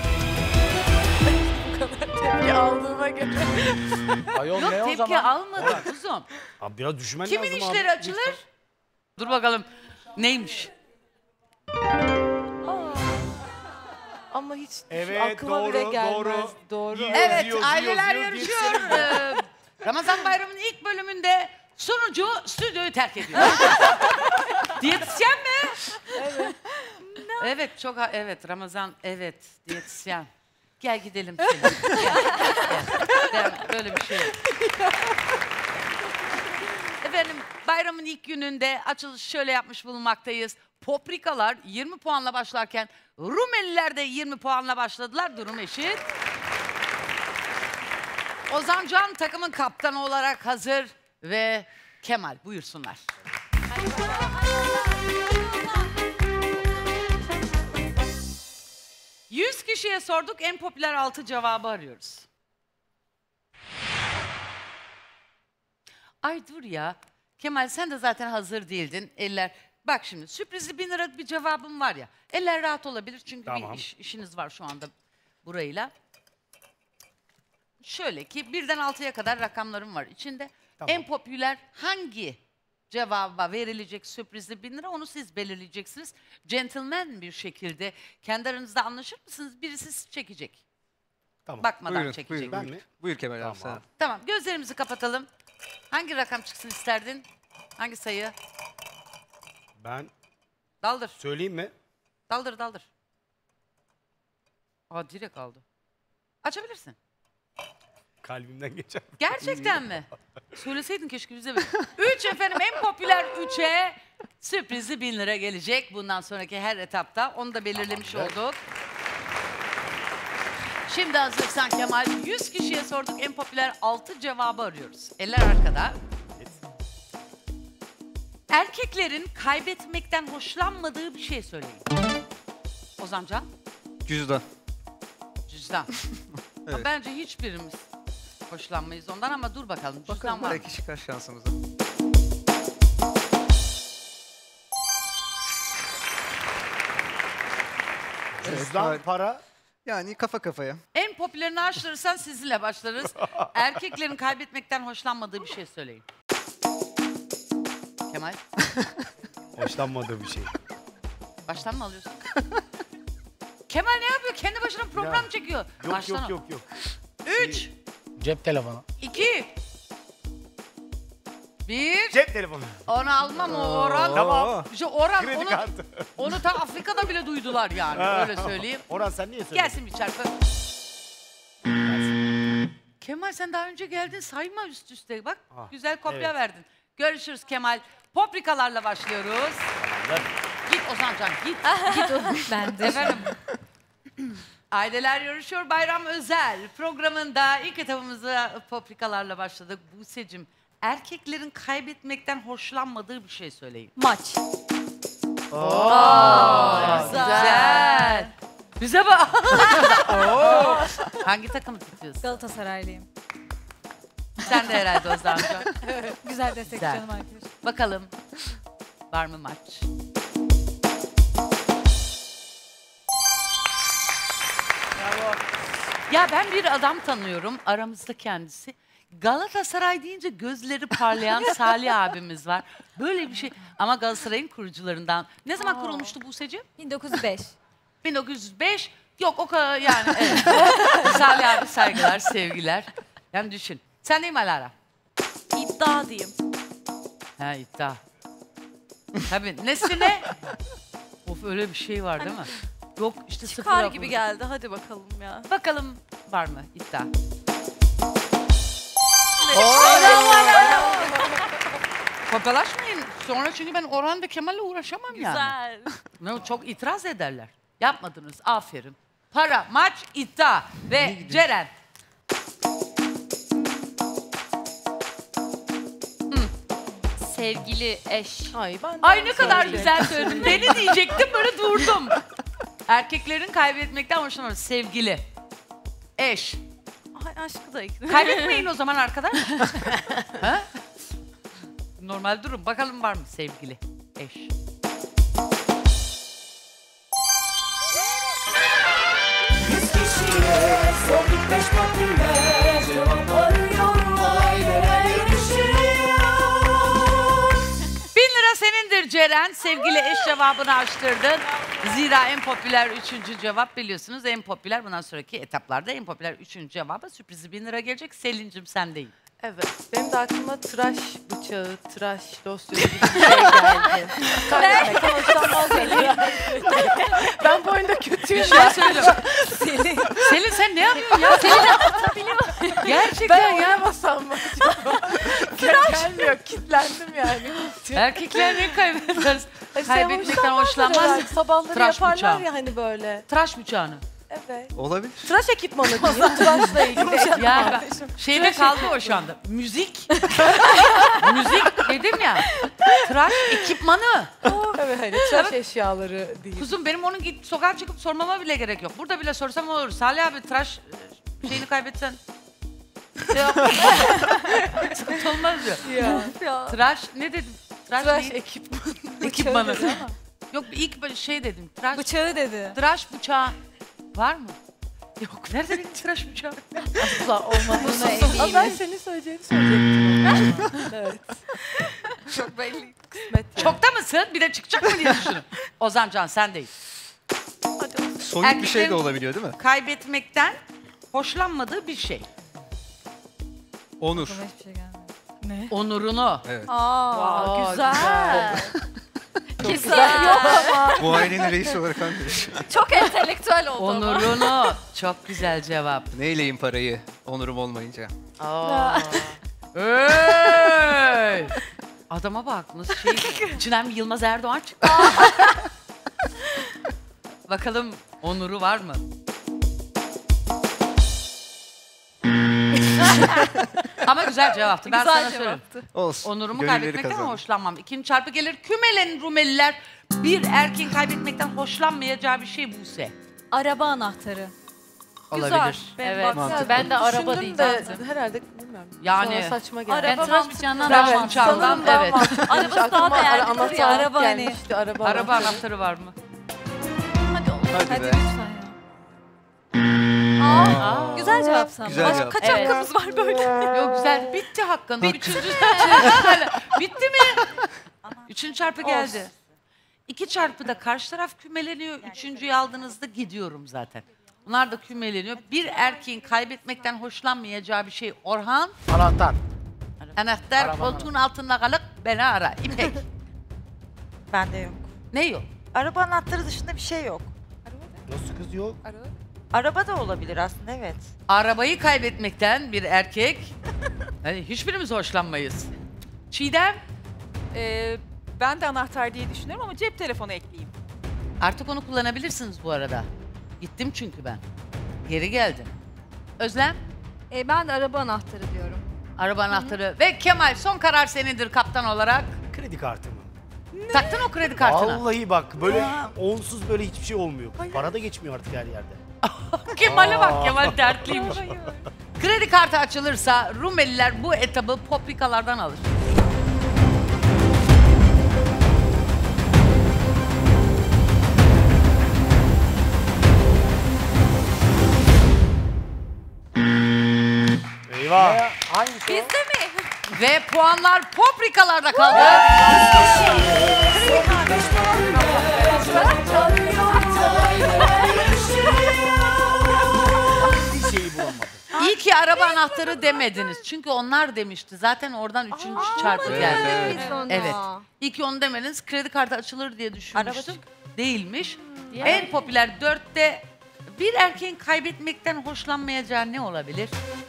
Bu kadar tepki aldığıma göre. Ayol Yok ne o tepki zaman? almadım kuzum. Abi biraz düşünmen Kimin lazım işleri abi. açılır? Dur bakalım. Neymiş? Aa. Ama hiç Evet, aklıma doğru, bile gelmez. doğru. Doğru. Yiyor, Evet yiyor, aileler yiyor, yiyor, yarışıyor. Ee, Ramazan bayramının ilk bölümünde sunucu stüdyoyu terk ediyor. Diyetisyen mi? Evet. Evet çok ha- evet Ramazan evet diyetisyen. Gel gidelim Selin. Gel, gel. Ben böyle bir şey yok. Efendim bayramın ilk gününde açılış şöyle yapmış bulunmaktayız. Poprikalar yirmi puanla başlarken Rumeliler de yirmi puanla başladılar. Durum eşit. Ozan Can takımın kaptanı olarak hazır ve Kemal buyursunlar. yüz kişiye sorduk en popüler altı cevabı arıyoruz. Ay dur ya. Kemal sen de zaten hazır değildin. Eller. Bak şimdi sürprizli bin lira bir cevabım var ya. Eller rahat olabilir çünkü Tamam. bir iş, işiniz var şu anda burayla. Şöyle ki birden altıya kadar rakamlarım var içinde. Tamam. En popüler hangi cevaba verilecek sürprizli bin lira onu siz belirleyeceksiniz. Gentleman bir şekilde kendi aranızda anlaşır mısınız? Birisi sizi çekecek. Tamam. Bakmadan Buyurun, çekecek. buyurun, Ben buyurun. mi? Buyur Kemal abi Tamam. sen. Tamam gözlerimizi kapatalım. Hangi rakam çıksın isterdin? Hangi sayı? Ben Daldır. söyleyeyim mi? Daldır daldır. Aa direkt aldı. Açabilirsin. Kalbimden geçer. Gerçekten mi? Söyleseydin keşke bize. Üç efendim en popüler üçe sürprizi bin lira gelecek. Bundan sonraki her etapta onu da belirlemiş Tamamdır. olduk. Şimdi hazırsan Kemal yüz kişiye sorduk en popüler altı cevabı arıyoruz. Eller arkada. Erkeklerin kaybetmekten hoşlanmadığı bir şey söyleyin. Ozancan? Cüzdan. Cüzdan. Evet. Bence hiçbirimiz hoşlanmayız ondan ama dur bakalım. Cüzdan Bakalım var mı? belki çıkar şansımıza. Cüzdan, Evet, para. Yani kafa kafaya. En popülerini araştırırsan sizinle başlarız. Erkeklerin kaybetmekten hoşlanmadığı bir şey söyleyin. Kemal, Hoşlanmadığı bir şey. baştan mı alıyorsun? Kemal ne yapıyor? Kendi başına program Ya. çekiyor. Yok Baştan yok al. yok yok. Üç, Cep telefonu. iki, bir. Cep telefonu. Onu almam o Orhan. Tamam. İşte Orhan Kredi onu, kartı. onu ta Afrika'da bile duydular yani öyle söyleyeyim. Orhan sen niye söyledin? Gelsin bir çarpı. Kemal sen daha önce geldin sayma üst üste bak. Ah, Güzel kopya evet. verdin. Görüşürüz Kemal. Poprikalarla başlıyoruz. Git Ozancan git. Git o. Ben de. Efendim. Aileler Yarışıyor Bayram Özel programında ilk etapımıza poprikalarla başladık. Buse'cim erkeklerin kaybetmekten hoşlanmadığı bir şey söyleyin. Maç. Oo, güzel. Bize bak. Oo. Hangi takımı tutuyorsun? Galatasaraylıyım. Sen de herhalde Ozancan. Güzel destek Güzel. canım arkadaşım. Bakalım var mı maç? Ya ben bir adam tanıyorum aramızda kendisi. Galatasaray deyince gözleri parlayan Salih abimiz var. Böyle bir şey ama Galatasaray'ın kurucularından. Ne zaman kurulmuştu Buse'ciğim? bin dokuz yüz beş. bin dokuz yüz beş. Yok o kadar yani evet. Salih abi saygılar, sevgiler. Yani düşün. Sen değil mi Alara? İddia diyeyim. Ha iddia. Tabii. Nesine? Of öyle bir şey var değil mi? Yok işte sıfır. Çıkar gibi geldi. Hadi bakalım ya. Bakalım var mı iddia? Kopyalaşmayın. Sonra çünkü ben Orhan ve Kemal'le uğraşamam yani. Güzel. Ne, çok itiraz ederler. Yapmadınız. Aferin. Para, maç, iddia ve Ceren. Sevgili eş. Ay ben de Ay ne kadar söyleyecektim. güzel söyledin. Deli diyecektim böyle durdum. Erkeklerin kaybetmekten hoşlanmıyor. Sevgili. Eş. Ay aşkı da ikna. Kaybetmeyin o zaman arkadaş. Ha? Normal durun. Bakalım var mı sevgili eş? Yüz kişiye sorduk beş popüler cevap arıyor aileler yarışıyor. Bin lira senindir Ceren. Sevgili eş cevabını açtırdın. Zira en popüler üçüncü cevap biliyorsunuz. En popüler bundan sonraki etaplarda en popüler üçüncü cevaba sürprizi bin lira gelecek. Selin'cim sendeyim. Evet. Benim de aklıma tıraş bıçağı, tıraş losyonu gibi bir şey geldi. Kaybetmekten hoşlanmaz beni. Ben bu oyunda kötüyüm. Bir şey söyleyeceğim. Selin. Selin sen ne yapıyorsun ya? Selin gerçekten Ben ya. oynayamazsam mı acaba? Gel- Gelmiyor. Kitlendim yani. Erkekler ne kaybederiz? Ay, sen Kaybetmekten hoşlanmazsın herhalde. hoşlanmaz. Sabahları Tıraş yaparlar bıçağı. ya hani böyle. Tıraş bıçağını. Evet. Olabilir. Tıraş ekipmanı diyeyim. Tıraşla ilgili. Ya ben, şeyde kaldı o şu anda. Müzik. Müzik dedim ya. Tıraş ekipmanı. Evet hani tıraş eşyaları değil. Kuzum benim onun git sokağa çıkıp sormama bile gerek yok. Burada bile sorsam olur. Salih abi tıraş e, şeyini kaybetsen. Şey yap- olmaz diyor. Ya. Ya. Tıraş ne dedim? Tıraş, Tıraş değil. ekipmanı. Ekipmanı. Bıçağı dedi ama. Yok bir ilk böyle şey dedim. Tıraş, Bıçağı dedi. tıraş bıçağı var mı? Yok nerede benim tıraş bıçağı? Asla olmadığına eminim. Ama ben senin söyleyeceğini söyleyecektim. Evet. Çok belli. Kısmet ya. Çokta mısın? Bir de çıkacak mı diye düşünün. Ozancan sendeyiz. Hadi olsun. Soyut bir şey de Erkeklerin- olabiliyor değil mi? Kaybetmekten hoşlanmadığı bir şey. Onur. Aklıma hiçbir şey gelmedi. Ne? Onurunu. Evet. Aa, Aa, güzel. güzel. Güzel. Yok ama. Bu ailenin reisi olarak arkadaş. Çok entelektüel oldu ama. Onurunu. Çok güzel cevap. Neyleyim parayı onurum olmayınca? Aa. Hey! Adama bak nasıl şey. İçinden bir Yılmaz Erdoğan çıktı. Bakalım onuru var mı? Ama güzel cevaptı. Ben Güzel sana söyleyeyim. cevaptı. Olsun. Onurumu Gönülleri kaybetmekten kazandı. hoşlanmam. İkinci çarpı gelir. Kümelen Rumeliler bir erkeğin kaybetmekten hoşlanmayacağı bir şey Buse. Araba anahtarı. Olabilir. Evet. Mantıklı. Ben de araba Düşündüm de diyeceğim. herhalde bilmiyorum. Yani- Sonra saçma geldi. Ben Araba tıraş mantıklı. bıçağından Tıraş daha bıçağından, Sanırım daha evet. mantıklı. Arabası daha Aklıma ara- değerlidir anahtar ya. Araba hani. gelmişti, araba. Araba anahtarı var mı? Hadi oğlum. Hadi, Hadi be. lütfen ya. Aa. Güzel cevap sana. Güzel Başka cevap. kaç Evet. hakkımız var böyle? Yok güzel. Bitti hakkın. Üçüncü bitti mi? Üçüncü çarpı geldi. İki çarpıda karşı taraf kümeleniyor. Üçüncüyü aldığınızda gidiyorum zaten. Bunlar da kümeleniyor. Bir erkeğin kaybetmekten hoşlanmayacağı bir şey Orhan. Anahtar. Anahtar Araba koltuğun altında kalıp beni ara. İpek. Bende yok. Ne yok? Araba anahtarı dışında bir şey yok. Nasıl kız yok? Araba da olabilir aslında, evet. Arabayı kaybetmekten bir erkek. Hani hiçbirimiz hoşlanmayız. Çiğdem. Ee, ben de anahtar diye düşünüyorum ama cep telefonu ekleyeyim. Artık onu kullanabilirsiniz bu arada. Gittim çünkü ben. Geri geldim. Özlem. E, ben de araba anahtarı diyorum. Araba anahtarı. Ve Kemal son karar senindir kaptan olarak. Kredi kartı mı? Taktın o kredi kartına. Vallahi bak böyle onsuz böyle hiçbir şey olmuyor. Para da geçmiyor artık her yerde. Kemal'e bak, Kemal dertliymiş. Kredi kartı açılırsa Rumeliler bu etabı Poprikalardan alır. Eyvah. Hangisi o? Bizde mi? Ve puanlar Poprikalarda kaldı. Bir şeyi bulamadım. İyi ki araba anahtarı demediniz. Çünkü onlar demişti. Zaten oradan üçüncü çarpı Evet, geldi. evet. Biz ona. Evet. İyi ki onu demediniz. Kredi kartı açılır diye düşünmüştüm. Araba Değilmiş. Yani. En popüler dörtte bir erkeğin kaybetmekten hoşlanmayacağı ne olabilir?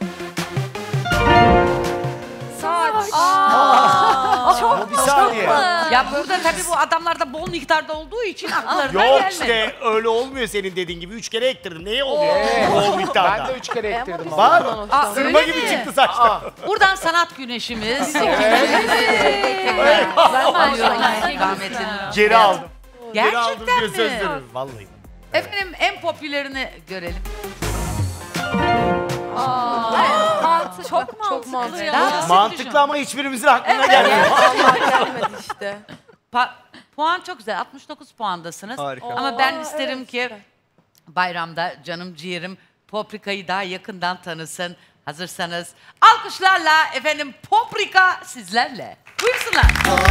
Saç. Ama bir saniye. Ya burada tabii bu adamlarda bol miktarda olduğu için akıllarına Yok gelmedi. işte öyle olmuyor senin dediğin gibi. Üç kere ektirdim. Neye oluyor? Bol Ben miktarda. de üç kere ektirdim. ama. Bak Aa, sırma öyle gibi mi? çıktı saçlar. Buradan sanat güneşimiz. Rahmetli'nin. Geri aldım. Geri aldım Gerçekten diye söz mi? veriyorum. Vallahi. Efendim en popülerini görelim. Mantıklı. Çok mantıklı, Çok mantıklı. ya. Daha basit Mantıklı düşün. ama hiçbirimizin aklına gelmiyor. Allah gelmedi işte. Pa- puan çok güzel. altmış dokuz puandasınız. Harika. Ama ben Oo, isterim evet, ki süper. bayramda canım ciğerim Poprika'yı daha yakından tanısın. Hazırsanız alkışlarla efendim Poprika sizlerle. Buyursunlar.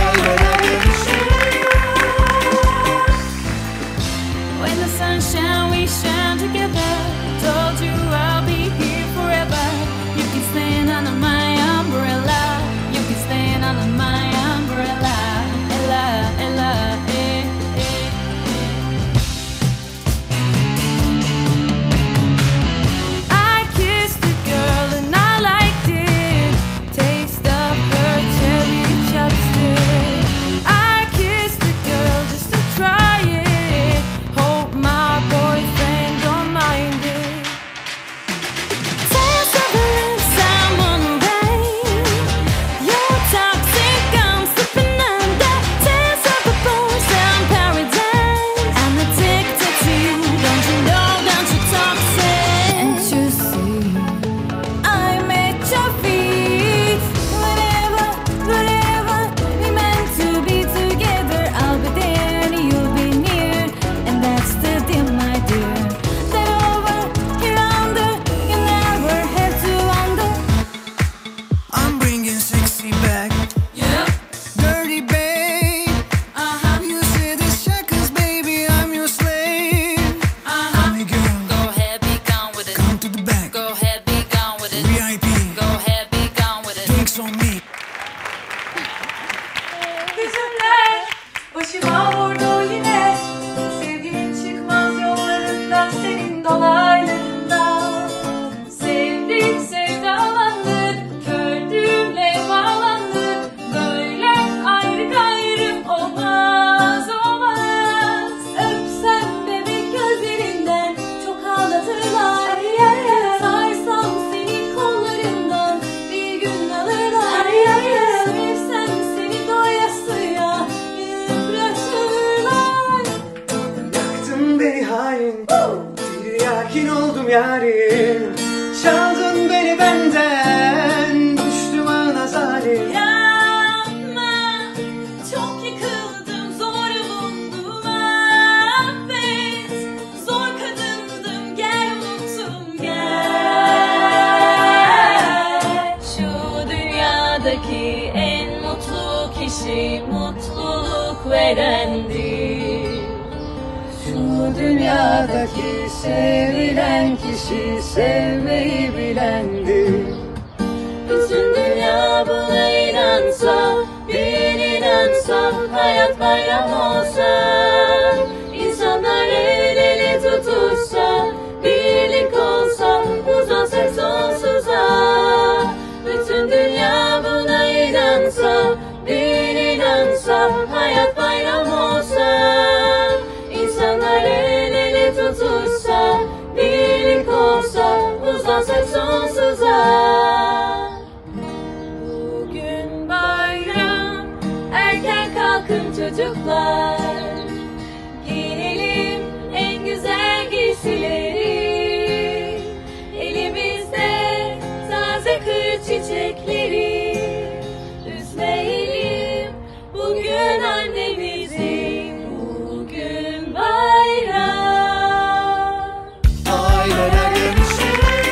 When the sun shine, we shine together. Told you I'll be here forever. You can stand under my umbrella. You can stand under my umbrella. Ella, Ella, eh, eh, eh. I kissed a girl and I liked it. Taste of her cherry chapstick. I kissed a girl just to try it. Hope my boyfriend yarim. Çaldın beni benden, düştüm ana zalim. Yapma, çok yıkıldım, zor bulundum, affet. Zor kadındım, gel unuttum, gel. Şu dünyadaki en mutlu kişi mutluluk verendir. Şu dünyadaki sevilen kişi sevmeyi bilendir. Bütün dünya buna inansa, bin inansa, hayat bayram olsa, insanlar el ele tutuşsa, birlik olsa, uzansak sonsuza. Bütün dünya buna inansa, bin inansa, hayat bayram olsa, insanlar el ele tutuşsa, birlik olsa, uzansak sonsuza. Bugün bayram, erken kalkın çocuklar. Giyinelim en güzel giysileri. Elimizde taze kır çiçekleri. Üzmeyelim bugün annemizi. Bugün bayram. Aileler yarışıyor.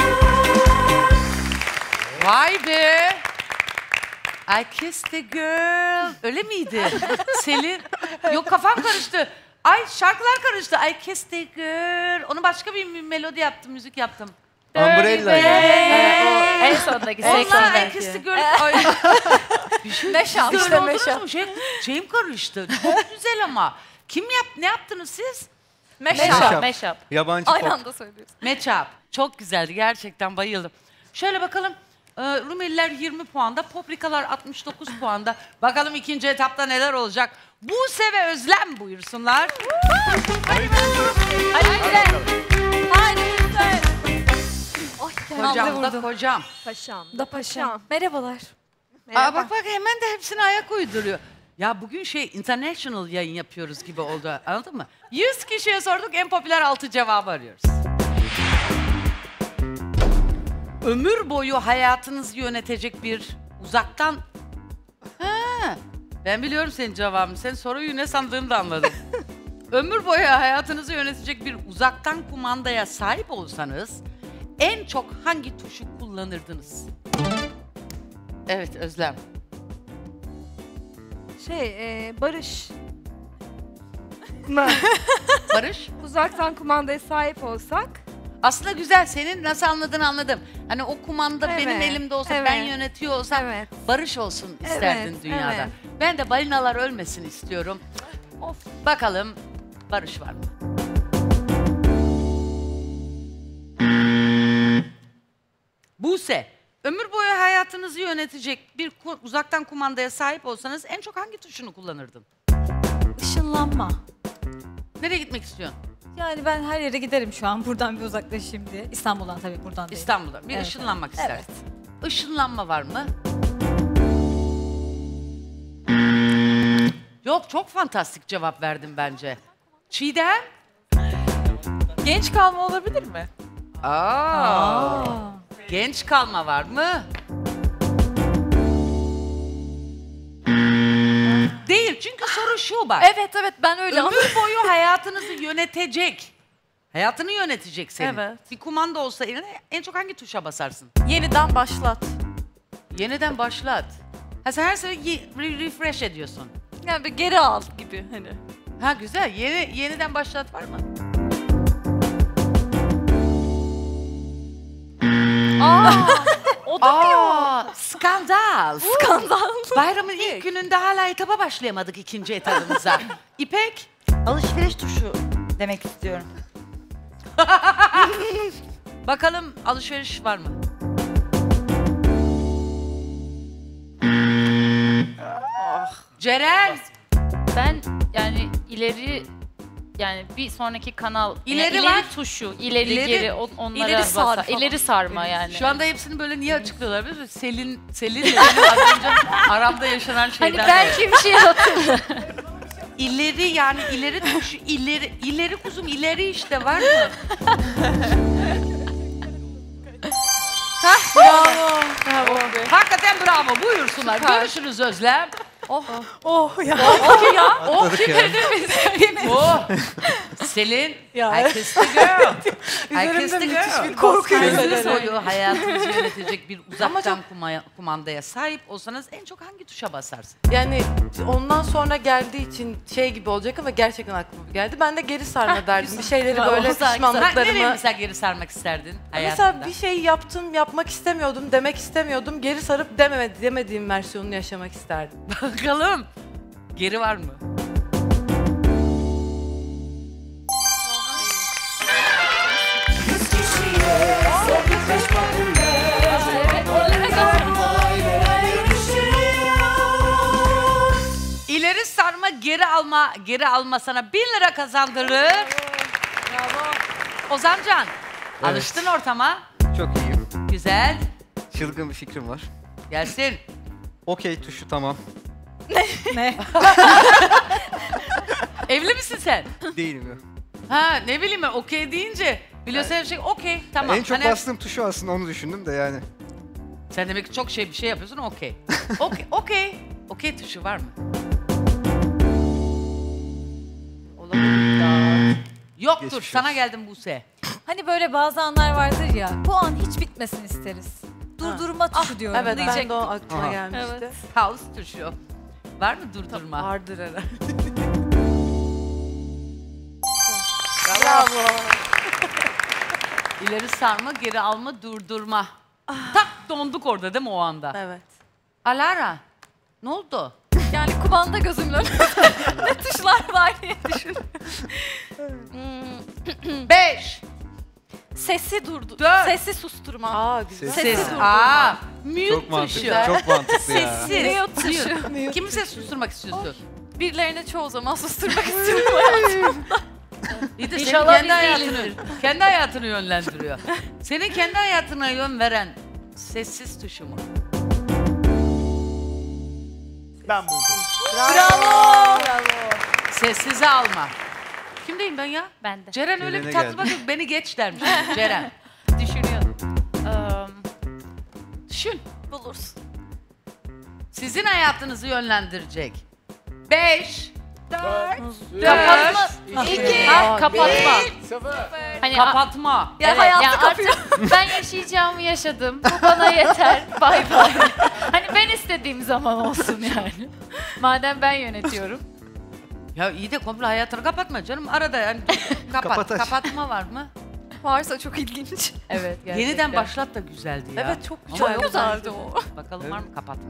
Vay be! I kissed a girl. Öyle miydi? Selin. Yok kafam karıştı. Ay şarkılar karıştı. I kissed a girl. Onu başka bir melodi yaptım, müzik yaptım. Umbrella. Ee, o en sondaki Onlar I seksendeki. kissed a girl. Ay. Bir şey Meşap. Siz İşte öyle oldunuz meşap. mu? Şey, şeyim karıştı. Çok güzel ama. Kim yap, ne yaptınız siz? Meşap. Meşap. Meşap. Yabancı Aynı pop. anda söylüyorsun. Matchup. Çok güzeldi. Gerçekten bayıldım. Şöyle bakalım. Ee, Rumeliler yirmi puanda, Poprikalar altmış dokuz puanda. Bakalım ikinci etapta neler olacak. Buse ve Özlem buyursunlar. Hadi güzel. Hadi güzel. Ay, Kocam da kocam. Paşam. Da paşam. Merhabalar. Aa, bak bak hemen de hepsine ayak uyduruyor. Ya bugün şey international yayın yapıyoruz gibi oldu. Anladın mı? yüz kişiye sorduk, en popüler altı cevabı arıyoruz. Ömür boyu hayatınızı yönetecek bir uzaktan... Ha, ben biliyorum senin cevabını. Sen soruyu ne sandığını da anladım. Ömür boyu hayatınızı yönetecek bir uzaktan kumandaya sahip olsanız en çok hangi tuşu kullanırdınız? Evet Özlem. Şey, e, Barış. mı? Barış? Uzaktan kumandaya sahip olsak. Aslında güzel. Senin nasıl anladığını anladım. Hani o kumanda Evet, benim elimde olsa, evet. ben yönetiyor olsam Evet. barış olsun isterdin Evet, dünyada. evet. Ben de balinalar ölmesin istiyorum. Of. Bakalım barış var mı? Buse, ömür boyu hayatınızı yönetecek bir ku- uzaktan kumandaya sahip olsanız en çok hangi tuşunu kullanırdın? Işınlanma. Nereye gitmek istiyorsun? Yani ben her yere giderim şu an. Buradan bir uzaklaşayım diye. İstanbul'dan tabii buradan değil. İstanbul'da. Bir Evet, ışınlanmak evet. istersin. Işınlanma var mı? Yok, çok fantastik cevap verdim bence. Çiğdem? Genç kalma olabilir mi? Aa. Aa. Genç kalma var mı? Değil, çünkü soru şu bak. Evet evet ben öyle anladım. Ömür boyu hayatınızı yönetecek. Hayatını yönetecek senin. Evet. Bir kumanda olsa eline en çok hangi tuşa basarsın? Yeniden başlat. Yeniden başlat. Ha sen her sefer ye- re- refresh ediyorsun. Yani bir geri al gibi hani. Ha güzel. Yeni, yeniden başlat var mı? Aa, o da mı yok? Aa, skandal. Skandal. Bayramın ilk gününde hala etaba başlayamadık ikinci etabımıza. İpek? Alışveriş tuşu demek istiyorum. Bakalım alışveriş var mı? Ceren? Ben yani ileri yani bir sonraki kanal İleri yani var. ileri tuşu, ileri, İleri- geri on- onlara ileri sar basa- falan. ileri sarma yani. Şu anda hepsini böyle niye açıklıyorlar biliyor musun? Selin, Selin de benim az önce aramda yaşanan Hani şeyden. belki bir şey hatırlar. İleri yani ileri tuşu ileri ileri kuzum ileri işte var mı? Hah, bravo. Bravo. Hakikaten bravo. Buyursunlar. Süper. Görüşürüz Özlem. Oh. Oh ya. Oh ki ya. Oh Atladık ki ya. benim. Oh. Selin. I kissed the girl. I kissed the girl. korkuyorum. Ömür boyu hayatınızı yönetecek bir uzaktan kuma- kumandaya sahip olsanız en çok hangi tuşa basarsın? Yani ondan sonra geldiği için şey gibi olacak ama gerçekten aklıma geldi. Ben de geri sarma Hah, derdim. güzel. Bir şeyleri Bravo, böyle güzel, güzel. Ha, nereye pişmanlıklarımı... mesela geri sarmak isterdin hayatında? Mesela bir şey yaptım, yapmak istemiyordum, demek istemiyordum. Geri sarıp dememe, demediğim versiyonunu yaşamak isterdim. Bakalım. Geri var mı? İleri sarma, geri alma, geri alma sana bin lira kazandırır. Bravo. Ozancan, Evet. alıştın ortama. Çok iyiyim. Güzel. Çılgın bir fikrim var. Gelsin. Okey tuşu tamam. Ne? Evli misin sen? Değilim ya. Ha ne bileyim ben okey deyince biliyorsun her şey okey tamam. En çok Hani- bastığım tuşu aslında onu düşündüm de yani. Sen demek ki çok şey bir şey yapıyorsun okey. Okey okey. Okey tuşu var mı? Olabilir daha. Yoktur. Geçmiş Sana olsun. geldim Buse. Hani böyle bazı anlar vardır ya, bu an hiç bitmesin isteriz. Durdurma tuşu diyorum. Evet, ben diyecek. de o aklıma Aha. gelmişti. Evet. Pause tuşu. Var mı durdurma? Vardır herhalde. Bravo. İleri sarma, geri alma, durdurma. Tak donduk orada değil mi o anda? Evet. Alara, ne oldu? Yani kumanda gözümün önünde ne tuşlar var diye düşün. Beş. Sesi durdu. Dört. Sesi susturma. Aa güzel. Ses- Ses. durdurma. Aa, mute Çok tuşu. mantıklı. Çok mantıklı ya. Sessiz. Mute tuşu. Kimi ses susturmak istiyorsun? Birilerine çoğu zaman susturmak istiyorum hayatımda. İyi de senin İnşallah kendi biz hayatını, kendi hayatını yönlendiriyor. Senin kendi hayatına yön veren sessiz tuşu mu? Ben buldum. Bravo. Sessize alma. Kimdeyim ben ya? Ben de. Ceren öyle bir Ceren'e tatlı geldi. bakıyor. Beni geç dermiş. Ceren. Düşünüyordum. Eee, Düşün. Bulursun. Sizin hayatınızı yönlendirecek. Beş. Dört. Kapatma. İki. Ha, kapatma. Sıfır. Hani Kapatma. Ya evet, hayatı yani kapıyor. artık ben yaşayacağımı yaşadım. Bu bana yeter. Bay bay. Hani ben istediğim zaman olsun yani. Madem ben yönetiyorum. Ya iyi de komple hayatını kapatma canım. Arada yani kapat. Kapat aç. Kapatma var mı? Varsa çok ilginç. Evet gerçekten. Yeniden başlat da güzeldi ya. Evet çok Ama güzel. yok güzeldi bence. o. Bakalım var mı kapatma?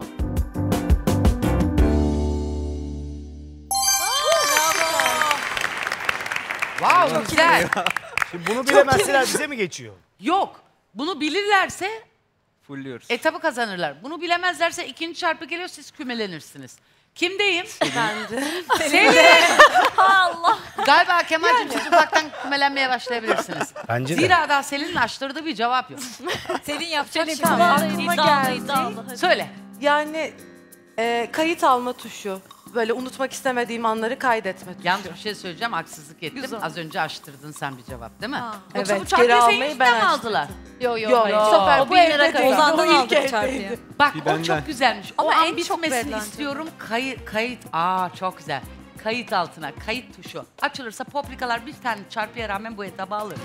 Wow, güzel. Şimdi bunu bilemezseler bize mi geçiyor? Yok. Bunu bilirlerse Fulluyoruz. etabı kazanırlar. Bunu bilemezlerse ikinci çarpı geliyor, siz kümelenirsiniz. Kimdeyim? Bence. Selin. Allah. Galiba Kemal'cim siz ufaktan kümelenmeye başlayabilirsiniz. Bence de. Zira daha Selin'in açtırdığı bir cevap yok. Selin yapacak Selin, şimdi. tamam, Vallahi aklıma iddialı, geldi. iddialı. Hadi. Söyle. Yani e, kayıt alma tuşu. Böyle unutmak istemediğim anları kaydetme tuşu. Yanlış bir şey söyleyeceğim, haksızlık ettim. Güzel. Az önce açtırdın sen bir cevap değil mi? Ha. Yoksa Evet, bu çarpıyı geri senin almayı yüzünden ben mi açtırdım. aldılar? Yo yo. Yok, hayır. bu sefer O bu bin lira evde değil. kazandı. Ozan'dan O ilk aldık çarpıyı. evdeydi. Bak Bir o benden. çok güzelmiş. Ama o an en çok bitmesini belli istiyorum. Kayıt, kayıt. Aa çok güzel. Kayıt altına, kayıt tuşu. Açılırsa Poprikalar bir tane çarpıya rağmen bu etabı alır.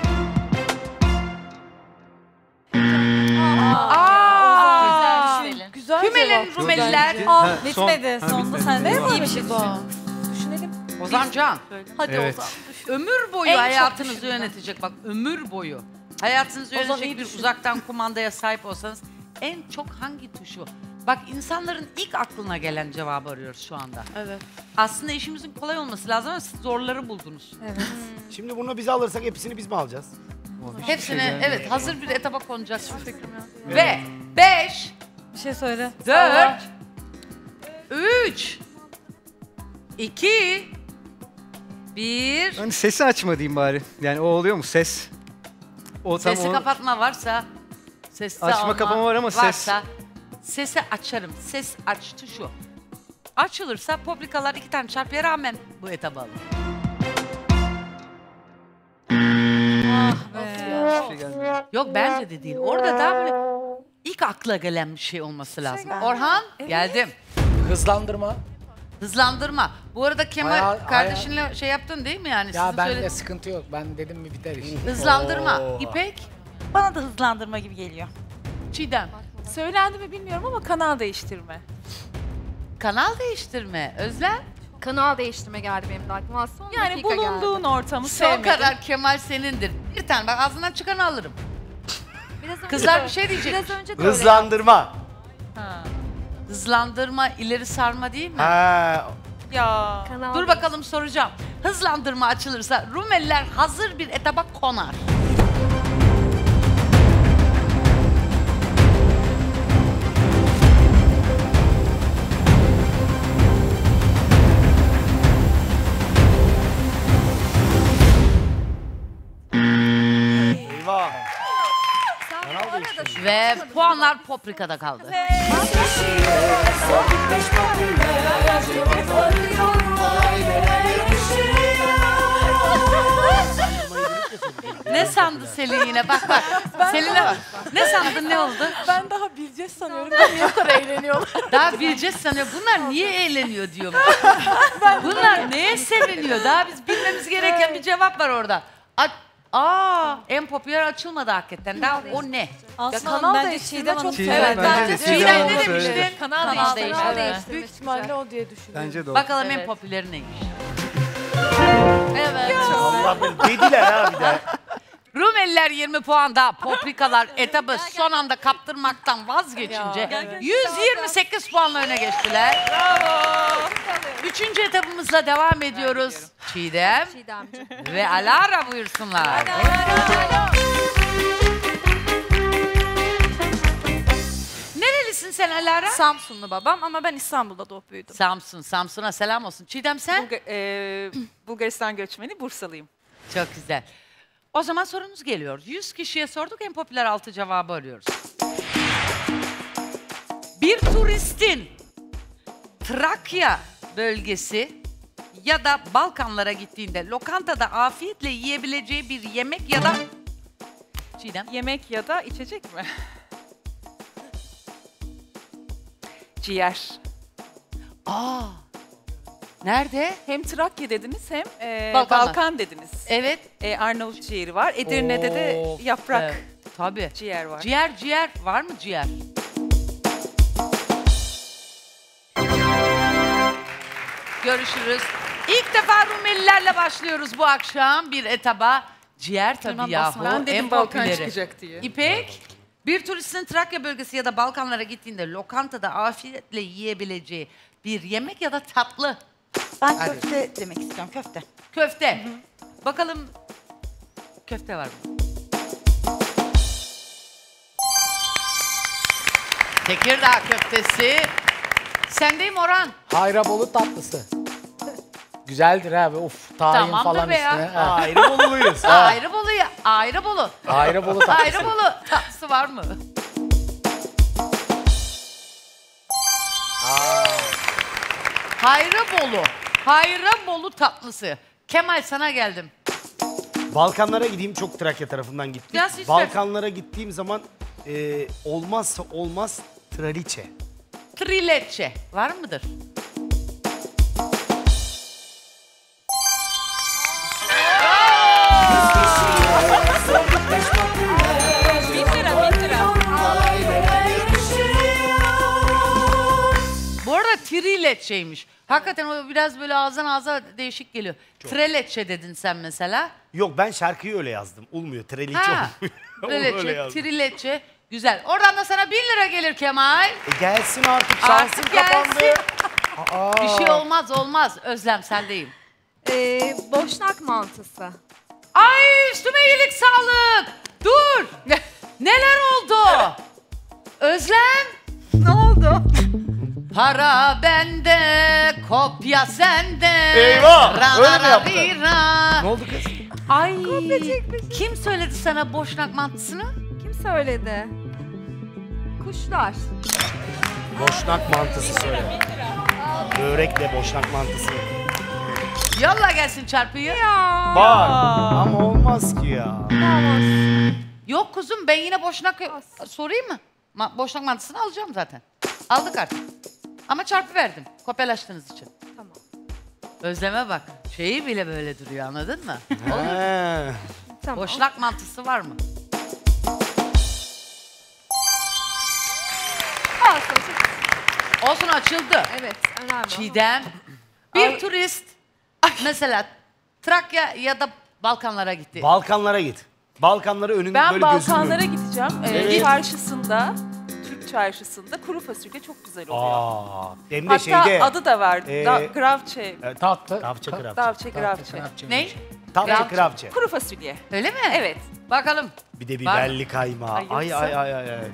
Aa, Güzelmiş Selin. Güzel Kümelerin cevap. Rumeliler. Bence- Aa, Ha, son- bitmedi. ha, Sonunda bitmedi. sen de Devam. iyi bir şey düşün. Düşünelim. Ozan Can. Hadi Evet. Ozan. Ömür boyu En çok hayatınızı düşünülen. yönetecek. Bak ömür boyu. Hayatınızı Ozan yönetecek iyi bir düşün. uzaktan kumandaya sahip olsanız en çok hangi tuşu? Bak insanların ilk aklına gelen cevabı arıyoruz şu anda. Evet. Aslında işimizin kolay olması lazım ama siz zorları buldunuz. Evet. Şimdi bunu biz alırsak hepsini biz mi alacağız? Hepsine şey evet hazır bir etaba konacak. Ve beş, Bir şey söyle. dört, üç, iki, bir. Hani sesi açma diyeyim bari. Yani o oluyor mu ses? O tam Sesi o- kapatma varsa, sesi Açma alma kapama var ama ses- varsa, sesi açarım. Ses aç tuşu. açılırsa Poprikalar iki tane çarpıya rağmen bu etabı alır. Yok bence de değil. Orada daha böyle ilk akla gelen bir şey olması lazım. Orhan geldim. Hızlandırma. Hızlandırma. Bu arada Kemal Aya- kardeşinle şey yaptın değil mi yani? Ya Sizin bende söyle- sıkıntı yok. Ben dedim mi biter iş. Hızlandırma. İpek? Bana da hızlandırma gibi geliyor. Çiğdem? Söylendi mi bilmiyorum ama kanal değiştirme. Kanal değiştirme. Özlem? Kanal değiştirme geldi benim de aklıma. Son Yani dakika bulunduğun geldi. ortamı Son sevmedim. karar Kemal senindir. Bir tane bak ağzından çıkanı alırım. Biraz önce Kızlar de- bir şey diyecek. Biraz önce de öyle Hızlandırma. Ha. Hızlandırma ileri sarma değil mi? Ha, Ya. Kanal Dur bakalım soracağım. Hızlandırma açılırsa Rumeliler hazır bir etaba konar. eyvah. Ve puanlar Poprika'da kaldı. Ne sandı Selin yine? Bak bak. Selin'e bak. Ne sandın, ne oldu? Ben daha bileceğiz sanıyorum. Ben niye o kadar eğleniyorlar? Daha bileceğiz sanıyor. Bunlar niye eğleniyor diyor. Bunlar neye seviniyor? Daha biz bilmemiz gereken bir cevap var orada. A- Aa, en popüler açılmadı hakikaten. Daha o ne? Aslında kanal bence değiştirme Çiğdem çok Hanım Çiğdem, evet, bence de Çiğdem Çiğdem Çiğdem ne onu söyledi. demiştin? Kanal, Kanal değiştirme. değiştirme. Büyük Evet. ihtimalle o diye düşünüyorum. Bence de o. Bakalım en Evet. popüleri neymiş? Evet. Allah bilir. Dediler ha bir de. Rumeliler yirmi puanda, Poprikalar etabı son anda kaptırmaktan vazgeçince Ya, evet. yüz yirmi sekiz puanla öne geçtiler. Bravo. Üçüncü etabımızla devam ediyoruz. Çiğdem Çiğdemciğim. ve Alara buyursunlar. Nerelisin sen Alara? Samsunlu babam ama ben İstanbul'da doğup büyüdüm. Samsun, Samsun'a selam olsun. Çiğdem sen? Bulga- e, Bulgaristan göçmeni, Bursalıyım. Çok güzel. O zaman sorumuz geliyor. yüz kişiye sorduk, en popüler altı cevabı arıyoruz. Bir turistin Trakya bölgesi ya da Balkanlara gittiğinde lokantada afiyetle yiyebileceği bir yemek ya da... Çiğdem? Yemek ya da içecek mi? Ciğer. Aa, nerede? Hem Trakya dediniz hem e, Balkanlar. Balkan dediniz. Evet. E, Arnavut ciğeri var. Edirne'de de Oo, yaprak evet, tabii. ciğer var. Ciğer, ciğer. Var mı ciğer? Görüşürüz. İlk defa Rumelilerle başlıyoruz bu akşam bir etaba. Ciğer tabii Hemen yahu. basma. Ben dedim en Balkan popüleri. çıkacak diye. İpek, bir turistin Trakya bölgesi ya da Balkanlara gittiğinde lokantada afiyetle yiyebileceği bir yemek ya da tatlı. Ben Hadi. köfte demek istiyorum, köfte. Köfte. Bakalım köfte var mı? Tekirdağ köftesi. Sendeyim Orhan. Hayrabolu tatlısı. Güzeldir abi. Of tahin Tamamdır falan be ya. üstüne. Ha. Ayrıboluluyuz. Ayrıbolu ya. Ayrıbolu. Hayrabolu tatlısı. Ayrıbolu tatlısı var mı? Hayrabolu. Hayrabolu tatlısı. Kemal sana geldim. Balkanlara gideyim, çok Trakya tarafından gittim. Biraz istersen. Balkanlara gittiğim zaman e, olmazsa olmaz traliçe. Trileçe. Var mıdır? Bin lira, bin lira. Bu arada trileçeymiş. Hakikaten o biraz böyle ağızdan ağza değişik geliyor. Treleçe dedin sen mesela. Yok, ben şarkıyı öyle yazdım. Olmuyor, traliçe Ha. olmuyor. Onu öyle Trileçe, yazdım. trileçe. Güzel. Oradan da sana bin lira gelir Kemal. E gelsin artık, şansım Artık kapandı. gelsin. Aa. Bir şey olmaz olmaz. Özlem sendeyim. Ee, boşnak mantısı. Ay üstüme iyilik sağlık. Dur. Neler oldu? Özlem. Ne oldu? Para bende, kopya sende. Eyvah, Ra öyle mi ra yaptı? ri ra. Ne oldu kız? Ay. Kim söyledi sana boşnak mantısını? Kim söyledi? Kuşlar. Boşnak mantısı söyle. Börekle boşnak mantısı. Yolla gelsin çarpıyı. Var ama olmaz ki ya. Yok kuzum ben yine boşnak sorayım mı? Ma boşnak mantısını alacağım zaten. Aldık artık. Ama çarpı verdim kopyalaştığınız için. Tamam. Özleme bak. Şeyi bile böyle duruyor anladın mı? He. Tamam. Boşnak mantısı var mı? Olsun. Olsun açıldı. Evet, önemli. Çiğdem. Bir turist mesela Trakya ya da Balkanlara gitti. Balkanlara git. Balkanlara önünde Ben böyle gözünü. Balkanlara gideceğim. Ee, Evet. Çarşısında, Türk çarşısında kuru fasulye çok güzel oluyor. Aa, hem de Hatta şeyde. adı da var. e, Da, gravçe. e, Tatlı. Tavça kravçe. Davçe gravçe. Ne? Tavça kravçe. Kuru fasulye. Öyle mi? Evet. Bakalım. Bir de Var biberli kaymağı. Ay, Ay yoksa- ay ay ay ay.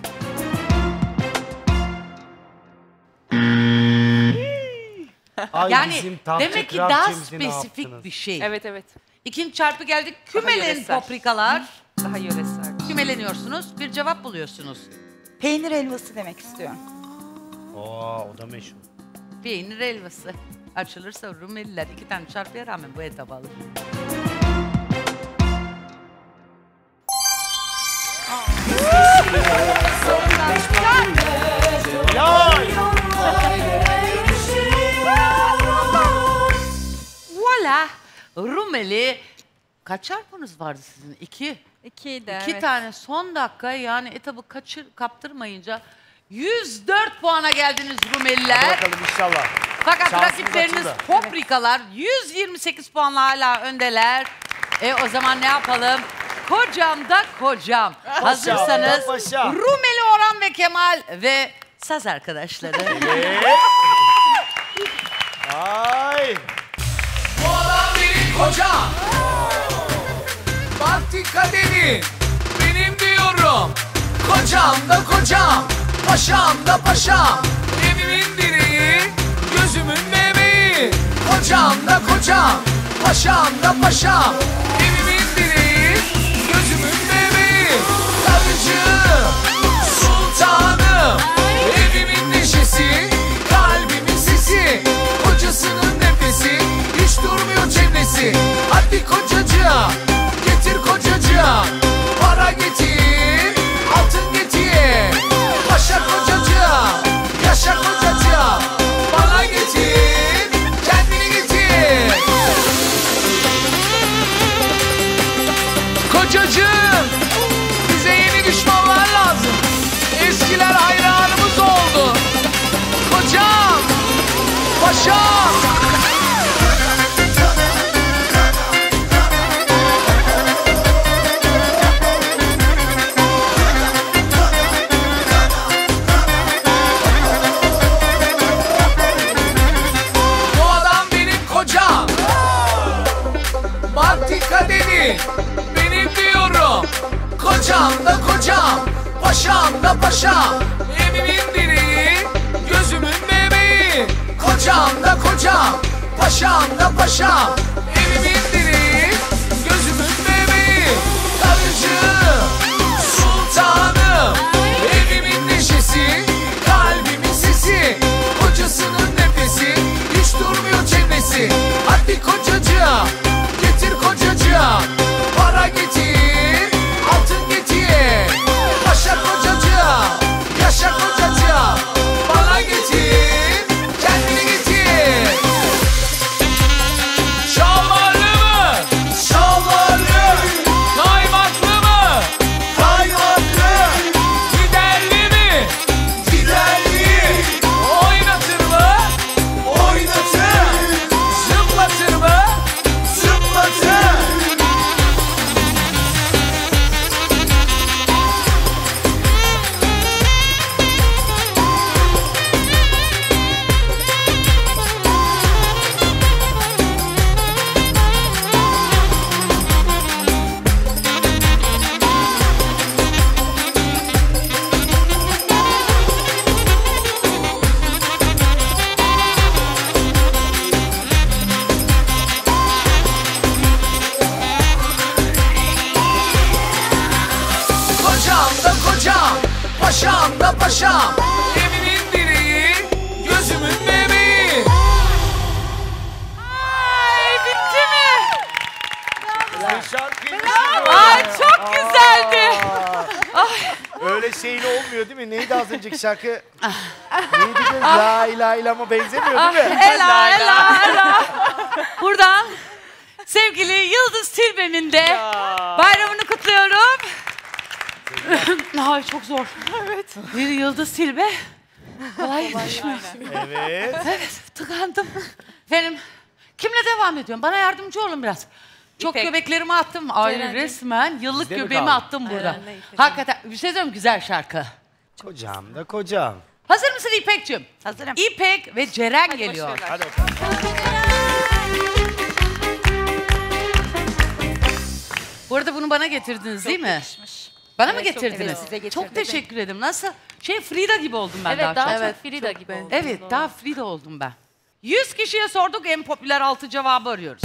Ay Yani bizim tavça demek ki daha kravçemizi ne spesifik yaptınız? bir şey. Evet evet. İkinci çarpı geldi. Kümelen yöresel. paprikalar. Daha yöresel. Kümeleniyorsunuz. Bir cevap buluyorsunuz. Peynir helvası demek istiyorum. Oo, o da meşhur. Peynir helvası. Açılırsa Rumeliler. İki tane çarpıya rağmen bu etabı alır. Voila. Rumeli. Kaç çarpınız vardı sizin? İki. İkiydi, İki evet. tane son dakika yani etabı kaçır, kaptırmayınca yüz dört puana geldiniz Rumeliler. Hadi bakalım inşallah. Fakat Şansımız rakipleriniz açıldı. Paprikalar yüz yirmi sekiz puanla hala öndeler. E o zaman ne yapalım? Kocam da kocam. Hazırsanız paşa. Rumeli Orhan ve Kemal ve saz arkadaşları. Ay. Bu adam benim kocam. Bak dikkat edin. Benim diyorum. Kocam da kocam. Paşam da paşam. Evimin direği. Gözümün bebeği. Kocam da kocam. Paşam da paşam. Evimin direği. Gözümün bebeği. Karıcığım. Sultanım. Evimin neşesi. Kalbimin sesi. Kocasının nefesi. Hiç durmuyor çenesi. Hadi kocacığım. Getir kocacığım. Para getir. Altın getir. Paşa kocacığım. Yaşa kocacığım. Bana getir. Kendini getir. Kocacığım. Bize yeni düşmanlar lazım. Eskiler hayranımız oldu. Kocam. Paşam. Bu adam benim kocam. Bak dikkat edin. Benim diyorum. Kocam da kocam. Paşam da paşam. Evimin direği. Gözümün bebeği. Kocam da kocam. Paşam da paşam. Evimin direği. Gözümün bebeği. Karıcığım. Sultanım. Evimin neşesi. Kalbimin sesi. Kocasının nefesi. Hiç durmuyor çenesi. Hadi kocacığım. Getir kocacığım. Para getir. Altın getir. Paşa kocacığım. Yaşa kocacığım. Bana getir. Kendini getir. Şalvarlı mı? Şalvarlı. Kaymaklı mı? Kaymaklı. Giderli mi? Giderli. Oynatır mı? Oynatır. Zıplatır mı? Zıplatır. Kocam da kocam, paşam da paşam. Evimin direği, gözümün bebeği. Ben şarkıyı Ay çok güzeldi. Öyle şeyli olmuyor değil mi? Neydi az önceki şarkı? Neydi kız? La ilahe illallah benzemiyor değil mi? Ela ela ela. Buradan sevgili Yıldız Tilbe'nin de bayramını kutluyorum. Ay çok zor. Evet. Bir Yıldız Tilbe. Kolay düşmüyor. Evet. Evet, tıkandım. Efendim, kimle devam ediyorum? Bana yardımcı olun biraz. Çok İpek. göbeklerimi attım. Ay Ceren'cim. resmen yıllık Bizde mi göbeğimi kaldı? attım burada. Aynen, İpek'cim. Hakikaten bir şey söyleyeyim, güzel şarkı. Kocam da kocam. Hazır mısın İpek'cim? Hazırım. İpek ve Ceren geliyor. Hadi bakalım. Bu arada bunu bana getirdiniz değil mi? Yakışmış. Bana mı Evet, çok- getirdiniz? evet, size getirdim. Çok teşekkür ederim. Nasıl? Şey Frida gibi oldum ben Evet daha, daha çok. çok Frida gibi oldu. Evet, daha Frida oldum ben. yüz kişiye sorduk, en popüler altı cevabı arıyoruz.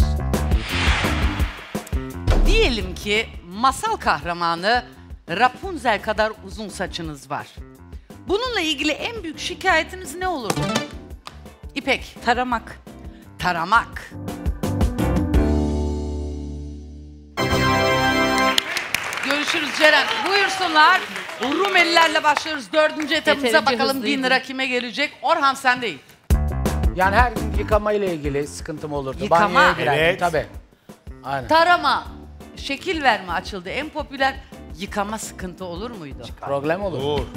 Diyelim ki masal kahramanı Rapunzel kadar uzun saçınız var. Bununla ilgili en büyük şikayetiniz ne olurdu? İpek. Taramak. Taramak. Görüşürüz Ceren. Buyursunlar. Rumelilerle başlıyoruz. Dördüncü etapımıza Yeterince bakalım bin hızlıydın. lira kime gelecek? Orhan sendeyim. Yani her gün yıkama ile ilgili sıkıntım olurdu. Yıkama. Banyoya girerdim Evet. tabii. Aynen. Tarama, şekil verme açıldı. En popüler yıkama sıkıntı olur muydu? Problem olur. Dur.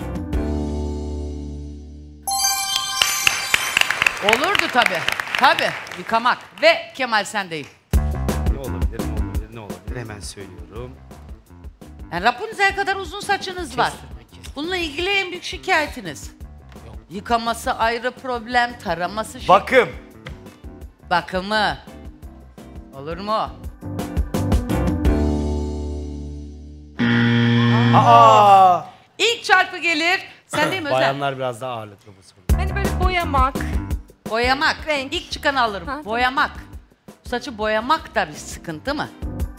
Olurdu tabii. Tabii yıkamak. Ve Kemal sendeyim. Ne olabilir, ne olabilir, ne olabilir? Hemen söylüyorum. Yani Rapunzel kadar uzun saçınız var. Bununla ilgili en büyük şikayetiniz. Yıkaması ayrı problem, taraması şey. Bakım. Bakımı. Olur mu? Aa! İlk çarpı gelir. Sen değil mi Özel? Bayanlar biraz daha ağırlıklı bu soru. Hani böyle boyamak. Boyamak. Renk. İlk çıkanı alırım. Ha, boyamak. Bu saçı boyamak da bir sıkıntı mı?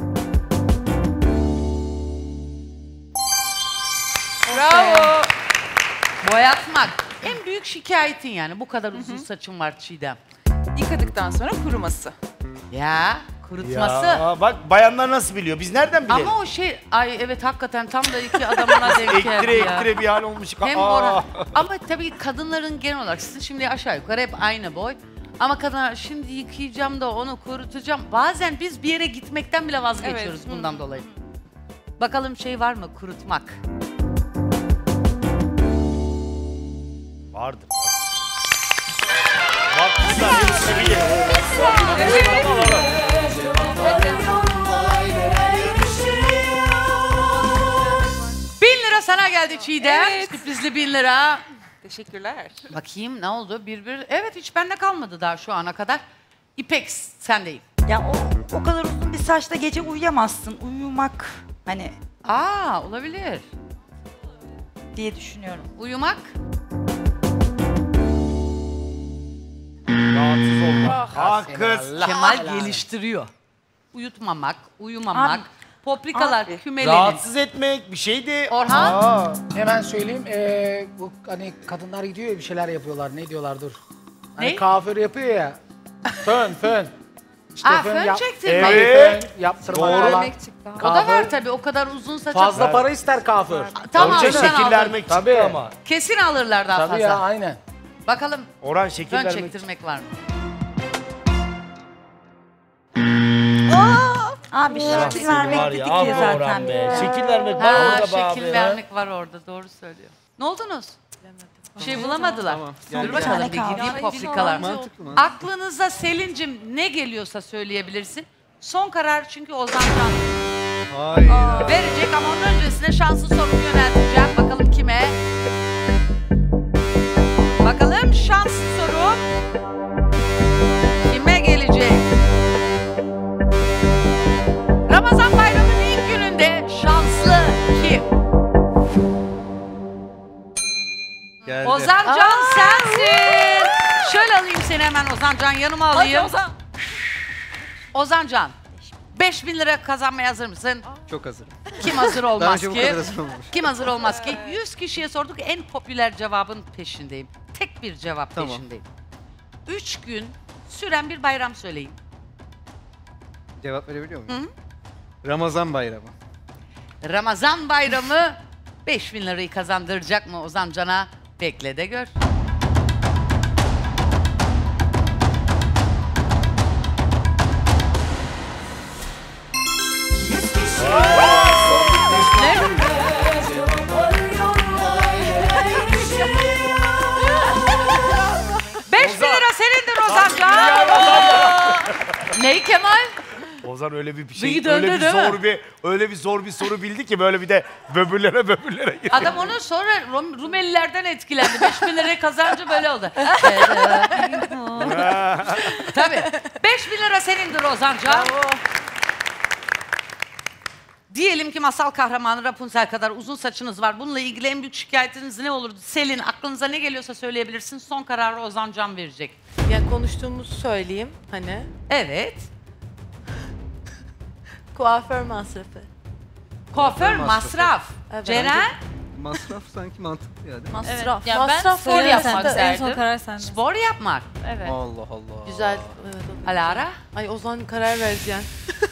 Bravo. Boyatmak. En büyük şikayetin yani. Bu kadar uzun saçın var Çiğdem. Yıkadıktan sonra kuruması. Ya kurutması. Ya bak bayanlar nasıl biliyor? Biz nereden bilelim? Ama o şey, ay evet hakikaten tam da iki adamına denk geldi Ektire ya. ektire bir hal olmuş. Hem Aa! Orhan. Ama tabii kadınların genel olarak, sizin şimdi aşağı yukarı hep aynı boy. Ama kadınlar şimdi yıkayacağım da onu kurutacağım. Bazen biz bir yere gitmekten bile vazgeçiyoruz Evet. bundan dolayı. Bakalım şey var mı kurutmak? Vardır. Bak bunlar hepsi bilir. Bin lira sana geldi Çiğdem. Evet. Sürprizli bin lira. Teşekkürler. Bakayım ne oldu? Bir bir. Evet hiç bende kalmadı daha şu ana kadar. İpek sendeyim. Ya o, o kadar uzun bir saçta gece uyuyamazsın. Uyumak hani Aa olabilir. diye düşünüyorum. Uyumak. Rahatsız olma. Aa kız. Allah Kemal belanı. geliştiriyor. Uyutmamak, uyumamak, Abi. poprikalar Abi. kümelenir. Rahatsız etmek bir şeydi. Orhan? Aa. Hemen söyleyeyim. Ee, bu hani kadınlar gidiyor ya bir şeyler yapıyorlar. Ne diyorlar dur. Hani Ne? kafir yapıyor ya. Fön fön. İşte Aa, fön yap- çektirmek. Tabii Evet. fön yaptırmak Doğru. falan. Vermek çıktı. O da var tabii o kadar uzun saça. Fazla para ister kafir. Tamam Önce sen şekil aldın. vermek çıktı Tabii. ama. Kesin alırlar daha Tabii fazla. ya aynen. Bakalım Orhan şekil fön vermek çektirmek var mı? Abi Orhan şekil seni vermek var dedik ya, ya abi zaten. Orhan be. Şekil vermek var Ha orada be şekil abi. vermek var orada doğru söylüyor. Ne oldunuz? Bir şey bulamadılar. Dur bakalım tane bir kaldı. gideyim Ay, poprikalar. mantıklı, Aklınıza Selin'cim ne geliyorsa söyleyebilirsin. Son karar çünkü Ozan Can Hayda. verecek ama onun öncesine şanslı sorumu yönelteceğim. Bakalım kime? Bakalım şanslı soru kime gelecek? Ramazan bayramının ilk gününde şanslı kim? Geldi. Ozan Can sensin. Şöyle alayım seni hemen Ozan Can yanıma alayım. Ozan. Ozan Can. beş bin lira kazanmaya hazır mısın? Çok hazırım. Kim hazır Daha olmaz önce bu ki? kadar hazır olmamış. Kim hazır olmaz ki? yüz kişiye sorduk en popüler cevabın peşindeyim. Tek bir cevap Tamam. peşindeyim. üç gün süren bir bayram söyleyin. Cevap verebiliyor muyum? Ramazan bayramı. Ramazan bayramı beş bin lirayı kazandıracak mı Ozan Can'a? Bekle de gör. beş bin lira senindir Ozan Can. Ney Kemal? Ozan öyle bir şey, Bir döndü, öyle bir değil mi? zor bir, öyle bir zor bir soru bildi ki böyle bir de böbürlere böbürlere girdi. Adam onu sonra Rum- Rumelilerden etkilendi. beş bin lirayı kazanınca böyle oldu. Tabii. beş bin lira senindir Ozan Can. Diyelim ki masal kahramanı Rapunzel kadar uzun saçınız var. Bununla ilgili en büyük şikayetiniz ne olurdu? Selin, aklınıza ne geliyorsa söyleyebilirsin. Son kararı Ozan Can verecek. Ya konuştuğumuzu söyleyeyim hani. Evet. Kuaför masrafı. Kuaför masrafı. masraf. Evet. Ceren? Masraf sanki mantıklı ya değil mi? Masraf. Ya ben Masraf spor söylersen yapmak de en son derdim. karar sende. Spor yapmak. Evet. Allah Allah. Güzel. Evet, o da Alara? Ay Ozan karar vereceksin.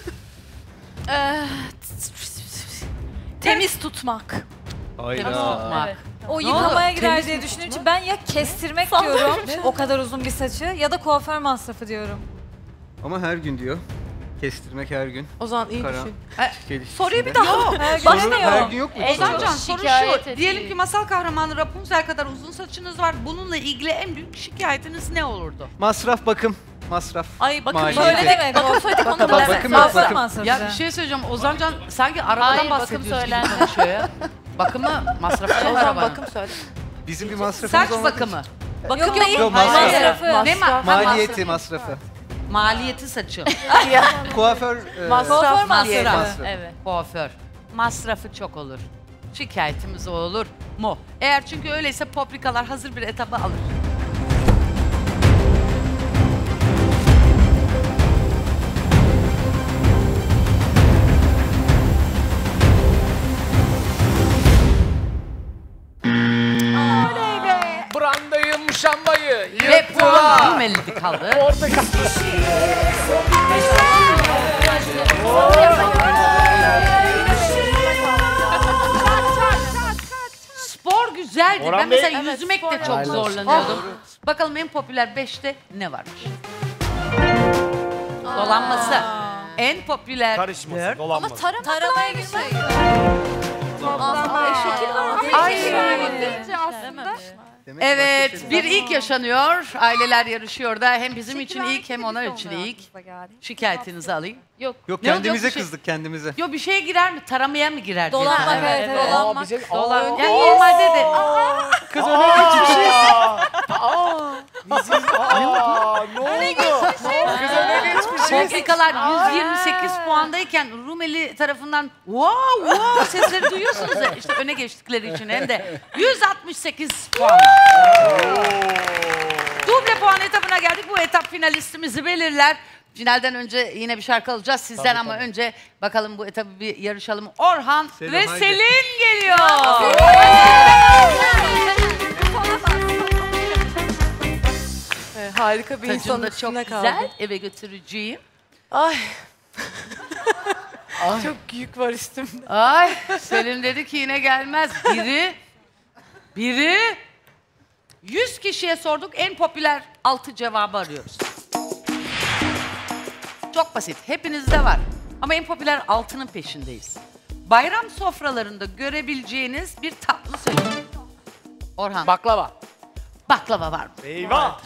Temiz tutmak. Hayda. Temiz tutmak. Evet. O Ne yıkamaya oldu? girer Temiz diye mi düşündüğüm için tutmak? ben ya kestirmek diyorum o kadar uzun bir saçı ya da kuaför masrafı diyorum. Ama her gün diyor. Kestirmek her gün. Ozan iyi Kara. düşün. Soruyu bir daha. Yok. Her gün Soru ne her yok? gün yok mu? En Ozan çok Can soru şikayet şu. ettiği- Diyelim ki masal kahramanı Rapunzel kadar uzun saçınız var. Bununla ilgili en büyük şikayetiniz ne olurdu? Masraf bakım. Masraf. Ay bakın Maliyeti. böyle demek. Bakın söyledik onu Bakın, da. bakım yok, Masraf bakım. masrafı. Ya bir şey söyleyeceğim. Ozan Can sanki arabadan Hayır, bakım bahsediyorsun gibi söylendi. konuşuyor ya. Bakımı masrafı yok Ozan arabanın. bakım söyle. Bizim bir masrafımız Saç olmadı. bakımı. Bakım değil. Yok, masrafı. masraf. Ne ma- ha, Maliyeti, masrafı. masrafı. Maliyeti saçı. Kuaför e, Masraf. Kuaför Masraf. masrafı. Evet. Kuaför. Masrafı çok olur. Şikayetimiz o olur mu? Eğer çünkü öyleyse Poprikalar hazır bir etabı alır. Brandayım şambayı. Ve puan Rumeli'de kaldı. Portakal. Spor güzeldi. Orhan Ben Bey- mesela Evet, yüzmekte spor çok yapmak. zorlanıyordum. Bakalım en popüler beşte ne varmış? Dolanması. En popüler Karışmasın, dört. dolanmasın. Tarama taramaya girmek. Ay. deyince aslında demek ki başka Evet, şey bir değil. ilk yaşanıyor. Aileler yarışıyor da hem bizim için Şekil ilk hem hareketi onlar biz için sonra ilk. aklımıza geldi. Şikayetinizi alayım. Yok. Yok Ne oldu, kendimize yok bir şey- kızdık kendimize. Yo bir şeye girer mi? Taramaya mı girer? diye Dolanmak düşünüyorum. evet, evet. Aa, Dolanmak. bize... Dolan. Aa, Yani normalde de. Kız öne geçmişiz. Aa, ne oldu? Kız öne geçmişiz. Poprikalar yüz yirmi sekiz puandayken Rumeli tarafından wow wow sesleri duyuyorsunuz ya. İşte öne geçtikleri için hem de yüz altmış sekiz puan. Duble puan etabına geldik. Bu etap finalistimizi belirler. Finalden önce yine bir şarkı alacağız sizden Tabii, ama tabii. önce bakalım bu etabı bir yarışalım. Orhan Selin, ve haydi. Selin geliyor. Evet, harika bir Saçın insanın da çok üstüne güzel. kaldı. Eve götüreceğim. Ay. Çok yük var üstümde. Ay Selin dedi ki yine gelmez. Biri, biri yüz kişiye sorduk en popüler altı cevabı arıyoruz. Çok basit. Hepinizde var. Ama en popüler altının peşindeyiz. Bayram sofralarında görebileceğiniz bir tatlı söyleyin. Orhan. Baklava. Baklava var mı? Eyvah!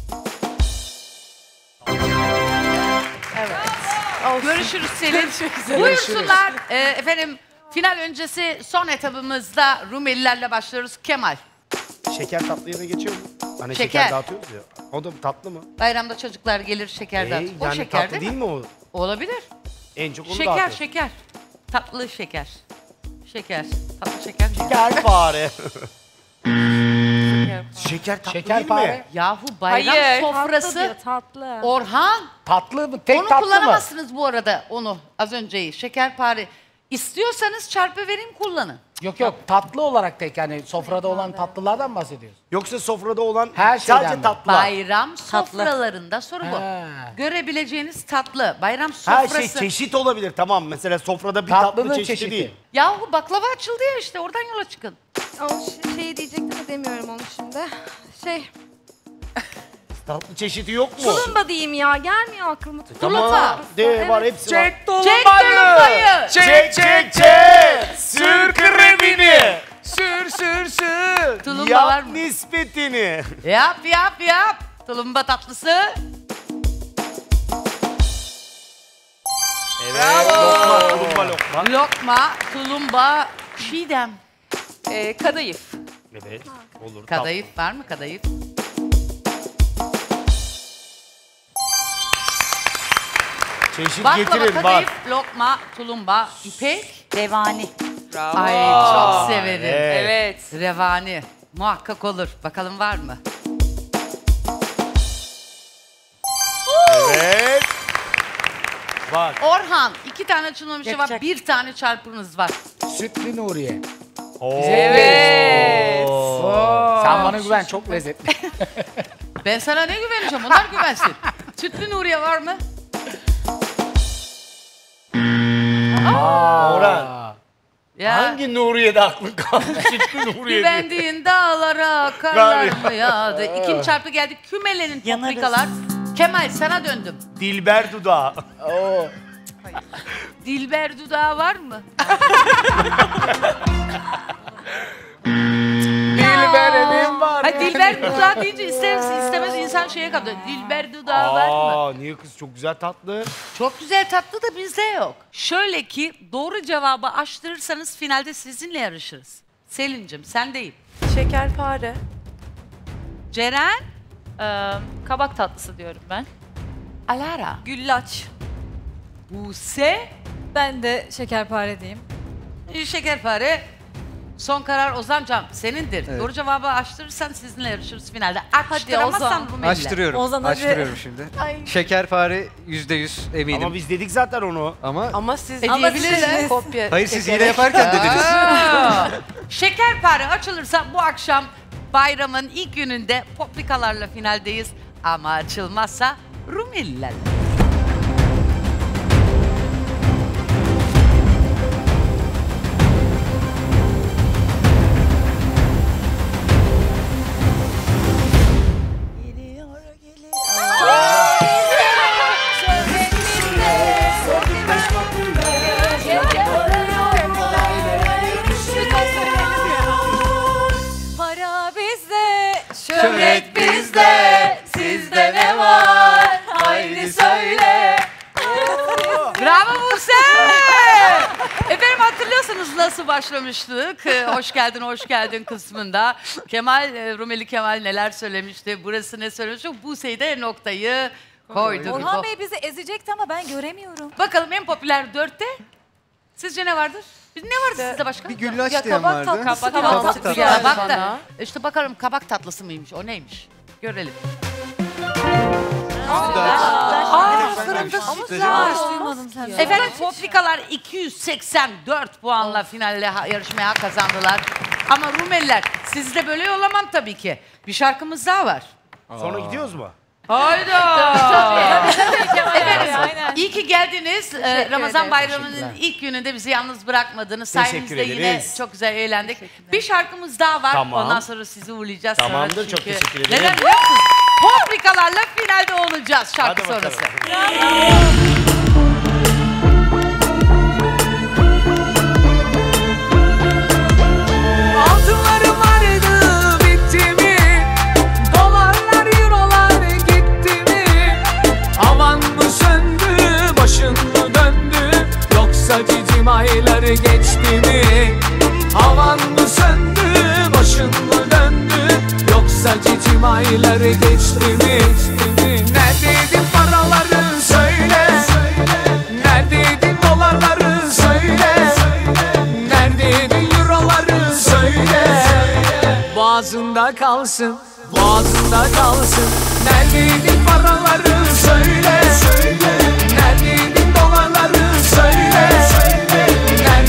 Görüşürüz Selin. Görüşmek üzere. Buyursunlar. Ee, efendim final öncesi son etabımızda Rumelilerle başlıyoruz. Kemal. Şeker tatlı yerine geçiyor mu? Hani şeker, Şeker. dağıtıyoruz ya. O da tatlı mı? Bayramda çocuklar gelir şeker Ee, dağıtır. O yani şeker tatlı değil değil mi? mi o? Olabilir. En çok onu Şeker dağıtıyor. şeker. Tatlı şeker. Şeker. Tatlı şeker. Şeker fare. Şeker tatlı Şeker değil mi? fare. Yahu bayram Hayır. tatlı sofrası. diyor, tatlı. Orhan. Tatlı mı? Tek Onu tatlı mı? kullanamazsınız bu arada onu az önceyi. Şekerpare. İstiyorsanız çarpı vereyim kullanın. Yok yok tatlı olarak tek yani sofrada olan tatlılardan bahsediyoruz. Yoksa sofrada olan Her şeyden sadece mi? tatlı. Bayram sofralarında soru bu. He. Görebileceğiniz tatlı. Bayram Her sofrası. şey çeşit olabilir tamam. Mesela sofrada bir tatlı Tatlının çeşidi, çeşidi. değil. Yahu baklava açıldı ya işte oradan yola çıkın. O şey, şeyi diyecektim de demiyorum onu şimdi. Şey, Tatlı çeşidi yok mu? tulumba diyeyim ya. Gelmiyor aklıma. Tamam. De var hepsi var. Çek tulumbayı. Çek çek çek. Sür kremini. Sür sür sür. Tulumba Yap var mı? nispetini. Yap yap yap. Tulumba tatlısı. Evet. Lokma, tulumba lokma. Lokma, tulumba, çiğdem. Ee, kadayıf. Evet. Olur. Kadayıf var mı kadayıf? Çeşit Baklava, getirin bak. kadayıf, lokma, tulumba, ipek. Revani. Bravo. Ay çok severim. Evet. Evet. Revani. Muhakkak olur. Bakalım var mı? Evet. Bak. Orhan iki tane açılmamış şey var. Yakacak. Bir tane çarpınız var. Sütlü Nuriye. Oo. Evet. Sen bana güven çok lezzetli. Ben sana ne güveneceğim? Onlar güvensin. Sütlü Nuriye var mı? Orhan. Ya. Hangi Nuriye'de aklın kaldı? Sütlü Nuriye'de. Güvendiğin dağlara karlar mı yağdı? İkinci çarpı geldi. Kümelerin Yanarız. paprikalar. Kemal sana döndüm. Dilber dudağı. Oo. Dilber dudağı var mı? Dilberim var. Ha, Dilber dudağı deyince ister misin istemez insan şeye kalıyor. Dilber dudağı var mı? Aa, niye kız çok güzel tatlı. Çok güzel tatlı da bizde yok. Şöyle ki doğru cevabı açtırırsanız finalde sizinle yarışırız. Selin'cim sendeyim. Şekerpare. Ceren, Ee, kabak tatlısı diyorum ben. Alara, Güllaç. Buse, Ben de şekerpare diyeyim. Şekerpare. Son karar Ozancan senindir. Evet. Doğru cevabı açtırırsan sizinle yarışırız finalde. Açtıramazsan Ozan. Rumeliler. Açtırıyorum. Ozan hadi. Açtırıyorum şimdi. Şekerpare yüzde yüz eminim. Ama biz dedik zaten onu. Ama, Ama siz E, diyebiliriz. kopya hayır siz çekerek- hile yaparken dediniz. Aa! Şekerpare açılırsa bu akşam bayramın ilk gününde Poplikalarla finaldeyiz. Ama açılmazsa Rumeliler. Para bizde, Şöhret bizde, sizde ne var? Haydi söyle. Bravo Buse! Efendim hatırlıyorsunuz nasıl başlamıştık? Ee, hoş geldin, hoş geldin kısmında. Kemal, e, Rumeli Kemal neler söylemişti? Burası ne söylemişti? Buse'yi de noktayı koydu. Orhan Bey bizi ezecekti ama ben göremiyorum. Bakalım en popüler dörtte sizce ne vardır? Ne vardı sizde başka? Bir güllaç Ya diyen kabak vardı. tatlısı Kabak, gibi kabak mantıklı tatlısı. geldi Kabak bana. da. İşte bakalım kabak tatlısı mıymış? O neymiş? Görelim. Aa, fırında Aa, hiç duymadım sen. Efendim Poplikalar iki yüz seksen dört puanla finalle ha- yarışmaya hak kazandılar. Ama Rumeliler sizi de böyle yollamam tabii ki. Bir şarkımız daha var. Sonra gidiyoruz mu? Hayda. Efendim, Aynen. iyi ki geldiniz. Ee, Teşekkür Ramazan ederim. Bayramı'nın ilk gününde bizi yalnız bırakmadınız. Teşekkür Sayenizde yine ederiz. çok güzel eğlendik. Bir şarkımız daha var. Tamam. Ondan sonra sizi uğurlayacağız. Sonra Tamamdır, çok çünkü- teşekkür ederim. Neden biliyor musunuz? Poplikalarla finalde olacağız şarkı Hadi bakalım. sonrası. Altınlarım vardı bitti mi? Dolarlar eurolar gitti mi? Havan mı söndü başın mı döndü? Yoksa cicim ayları geçti mi? Havan mı söndü başın mı döndü? Yoksa cicim ayları geçti mi? Neredeydin paraları söyle, neredeydin dolarları söyle, neredeydin euroları söyle. Boğazında kalsın, boğazında kalsın. Neredeydin paraları söyle, neredeydin dolarları söyle,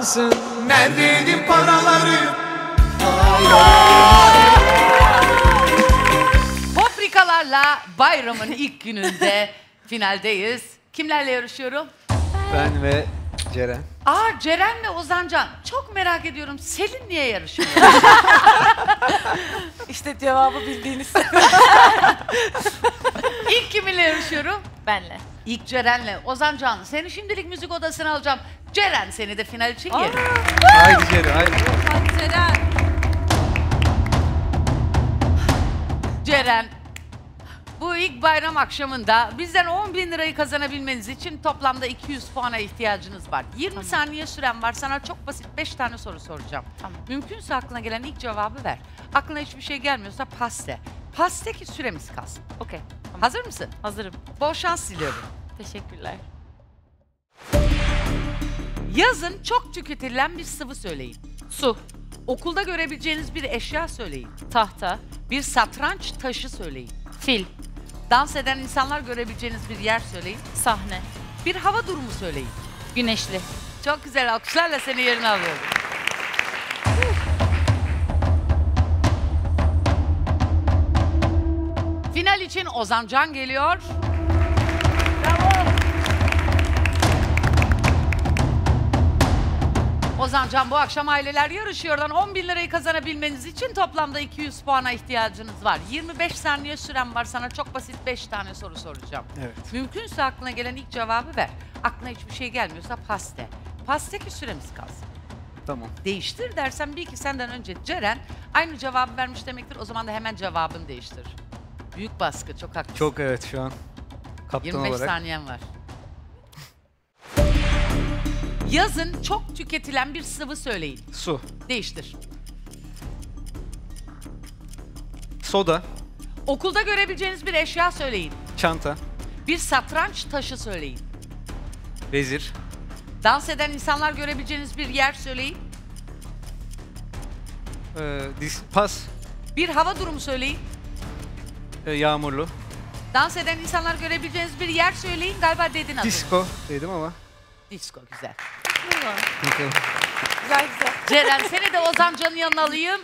kazansın. Neredeydi paraları? Paprikalarla bayramın ilk gününde finaldeyiz. Kimlerle yarışıyorum? Ben ve Ceren. Aa, Ceren ve Ozancan. Çok merak ediyorum. Selin niye yarışmıyor? İşte cevabı bildiğiniz. İlk kiminle yarışıyorum? Benle. İlk Ceren'le. Ozancan, seni şimdilik müzik odasına alacağım. Ceren, seni de final için yerim. Haydi Ceren, haydi. Hadi Ceren. Ceren, bu ilk bayram akşamında bizden on bin lirayı kazanabilmeniz için toplamda iki yüz puana ihtiyacınız var. yirmi Tamam. saniye süren var. Sana çok basit beş tane soru soracağım. Tamam. Mümkünse aklına gelen ilk cevabı ver. Aklına hiçbir şey gelmiyorsa pas de. Pas de ki süremiz kalsın. Okey. Tamam. Hazır mısın? Hazırım. Bol şans diliyorum. Teşekkürler. Yazın çok tüketilen bir sıvı söyleyin. Su. Okulda görebileceğiniz bir eşya söyleyin. Tahta. Bir satranç taşı söyleyin. Fil. Dans eden insanlar görebileceğiniz bir yer söyleyin. Sahne. Bir hava durumu söyleyin. Güneşli. Çok güzel, alkışlarla seni yerine alıyorum. Final için Ozancan geliyor. Ozancan, bu akşam aileler yarışıyordan on bin lirayı kazanabilmeniz için toplamda iki yüz puana ihtiyacınız var. yirmi beş saniye süren var, sana çok basit beş tane soru soracağım. Evet. Mümkünse aklına gelen ilk cevabı ver. Aklına hiçbir şey gelmiyorsa pas de. Pas de ki süremiz kalsın. Tamam. Değiştir dersen bil ki senden önce Ceren aynı cevabı vermiş demektir. O zaman da hemen cevabını değiştir. Büyük baskı, çok haklısın. Çok evet şu an. Kaptan yirmi beş olarak. saniyen var. Yazın çok tüketilen bir sıvı söyleyin. Su. Değiştir. Soda. Okulda görebileceğiniz bir eşya söyleyin. Çanta. Bir satranç taşı söyleyin. Vezir. Dans eden insanlar görebileceğiniz bir yer söyleyin. Ee, dis, pas. Bir hava durumu söyleyin. Ee, yağmurlu. Dans eden insanlar görebileceğiniz bir yer söyleyin. Galiba dedin az önce. Disco dedim ama. Disco, güzel. Bakalım. Güzel güzel. Ceren, seni de Ozancan'ın yanına alayım.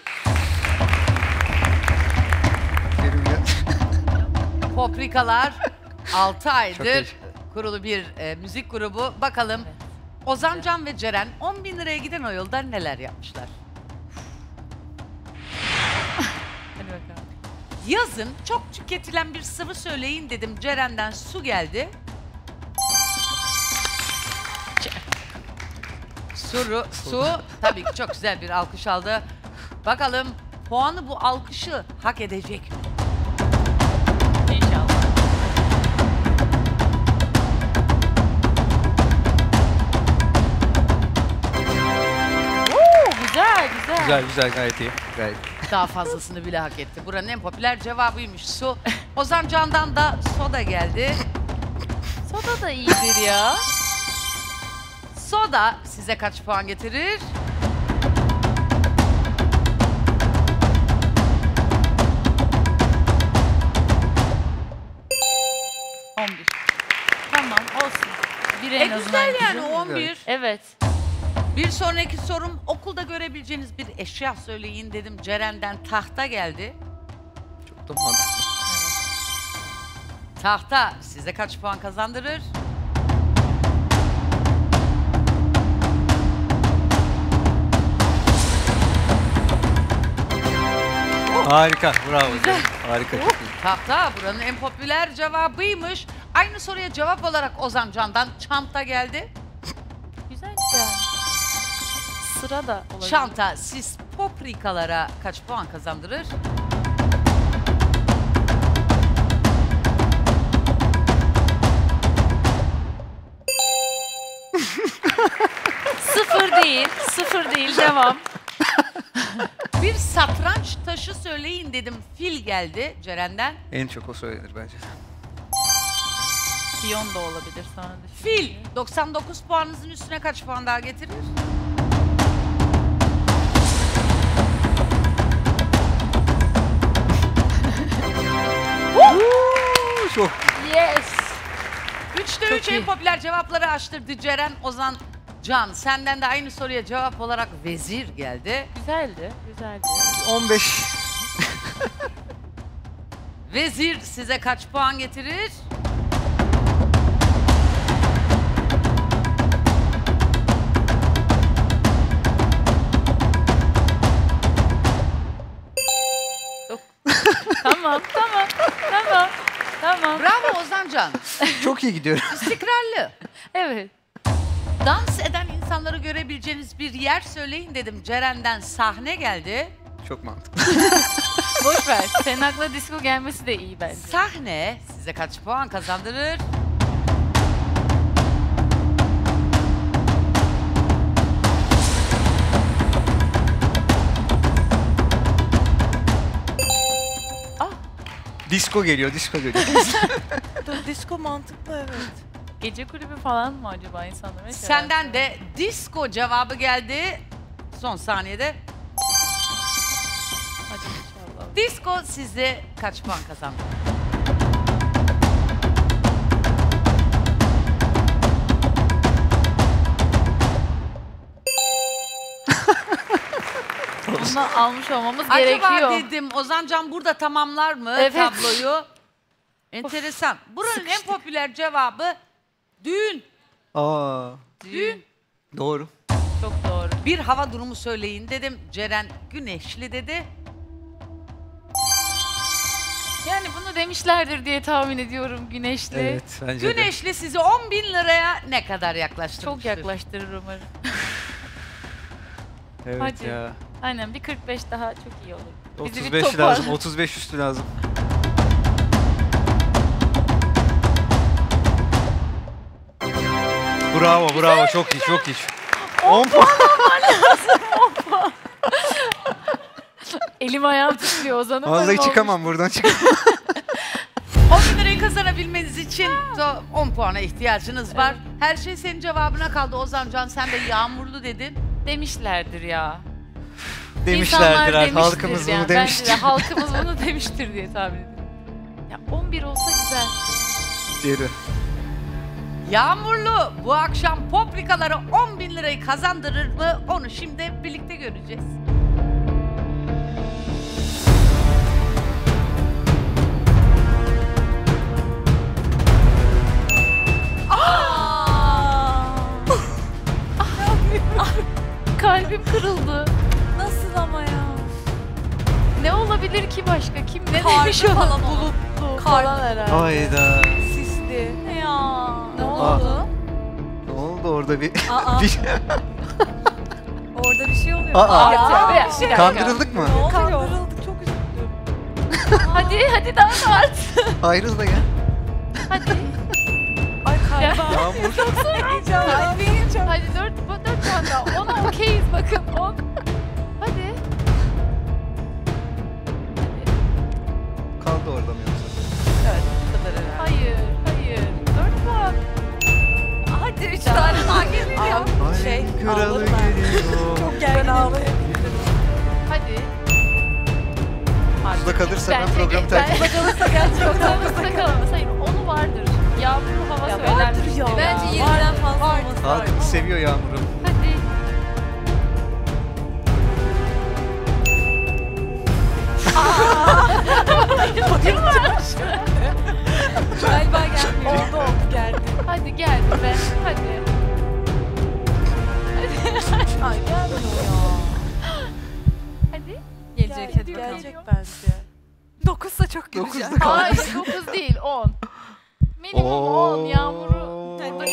Paprikalar altı aydır kurulu bir e, müzik grubu. Bakalım Ozancan ve Ceren on bin liraya giden o yolda neler yapmışlar? Hadi bakalım. Yazın çok tüketilen bir sıvı söyleyin dedim. Ceren'den su geldi. Suru, su tabii ki çok güzel bir alkış aldı. Bakalım puanı bu alkışı hak edecek mi? İnşallah. Oo, güzel güzel. Güzel güzel gayet iyi. Gayet. Daha fazlasını bile hak etti. Buranın en popüler cevabıymış su. Ozancan'dan da soda geldi. Soda da iyidir ya. Soda size kaç puan getirir? on bir. Tamam olsun. Bir E en azından. güzel yani o on bir. Evet. Bir sonraki sorum okulda görebileceğiniz bir eşya söyleyin dedim. Ceren'den tahta geldi. Çok da mantıklı. Tahta size kaç puan kazandırır? Harika. Bravo. Harika. Çok iyi. Tahta buranın en popüler cevabıymış. Aynı soruya cevap olarak Ozancan'dan çanta geldi. Güzel güzel. Sıra da olabilir. Çanta siz paprikalara kaç puan kazandırır? Sıfır değil. Sıfır değil. Devam. Bir satranç taşı söyleyin dedim. Fil geldi Ceren'den. En çok o söylenir bence. Piyon da olabilir sonra da. Fil doksan dokuz puanınızın üstüne kaç puan daha getirir? Çok. Yes. Üçte Çok üç en iyi. popüler cevapları açtırdı Ceren. Ozan Can, senden de aynı soruya cevap olarak vezir geldi. Güzeldi, güzeldi. on beş. Vezir size kaç puan getirir? Tamam, tamam, tamam, tamam. Bravo Ozancan. Çok iyi gidiyorum. İstikrarlı. Evet. Dans eden insanları görebileceğiniz bir yer söyleyin dedim. Ceren'den sahne geldi. Çok mantıklı. Boş ver. Senin aklına disco gelmesi de iyi bence. Sahne size kaç puan kazandırır? Disco geliyor, disco geliyor. Disco mantıklı evet. Gece kulübü falan mı acaba insanlar? Senden de disco cevabı geldi. Son saniyede. Hadi inşallah. Disco size kaç puan kazandı? Bunu almış olmamız Acaba gerekiyor. dedim Ozancan burada tamamlar mı Evet. tabloyu? Enteresan. Buranın en popüler cevabı düğün. Aa, Düğün. doğru. Çok doğru. Bir hava durumu söyleyin dedim. Ceren güneşli dedi. Yani bunu demişlerdir diye tahmin ediyorum güneşli. Evet, bence de. Güneşli sizi on bin liraya ne kadar yaklaştırmıştır? Çok yaklaştırır umarım. Evet Hadi. ya. Aynen bir kırk beş daha çok iyi olur. Bizi bir otuz beş toparla. lazım, otuz beş üstü lazım. Bravo, bravo. Çok iyi, çok iyi. on puan. on puan. Elim ayağım titriyor Ozan'ım. Vallahi çıkamam buradan, çıkamam. on bin lirayı kazanabilmeniz için on puana ihtiyacınız var. Her şey senin cevabına kaldı Ozancan. Sen de yağmurlu dedin. Demişlerdir ya. Demişlerdir İnsanlar artık. demiştir Halkımız yani. bunu demiştir. Bence de halkımız bunu demiştir diye tahmin ediyorum. Ya on bir olsa güzel. Geri. Yağmurlu bu akşam Poprikalara on bin lirayı kazandırır mı? Onu şimdi birlikte göreceğiz. Kalbim kırıldı. Nasıl ama ya? Ne olabilir ki başka? Kim ne Karlı demiş o? falan o. Bulutlu Karlı. falan herhalde. Hayda. Sisli. Ya. Ne Aa. oldu? Ne oldu orada bir... Aa. bir... Orada bir şey oluyor. Aa. Aa, bir dakika. Kandırıldık mı? Ne oluyor? Kandırıldık çok üzüldüm. Hadi hadi daha da art. Ayrıl da gel. Hadi. Ay kalbim. Yağmur. Çok sonra. Kalbim. Hadi dört, dört puan daha. Ona okeyiz bakın. On. Hadi. Kaldı orada mı yoksa? Evet bu kadar herhalde. Hayır, hayır. Dört puan. Hadi üç tane daha geliyor. Ay, şey Kralı ağlarım ben. geliyor. Çok gergin ağlayabilirim. Hadi. Suda kalırsa ben Bence programı ge- terk bence- ederim. kalırsa gerçekten kalırsa kalamaz. Hayır, onu vardır. Yağmurlu hava Ya söylenmiş. vardır ya. Bence yirmiden fazla olması lazım. Halkımız seviyor Yağmur'u. Hadi. Galiba gelmiyor. Oldu oldu geldi. Hadi gel be. Hadi. Ay gelmiyor ya. Hadi. Gelecek Gel- hadi bakalım. Gelecek bence. Dokuzsa çok Dokuzda güzel. kaldı. Hayır, dokuz değil, on. Minimum on. Yağmuru. Hadi.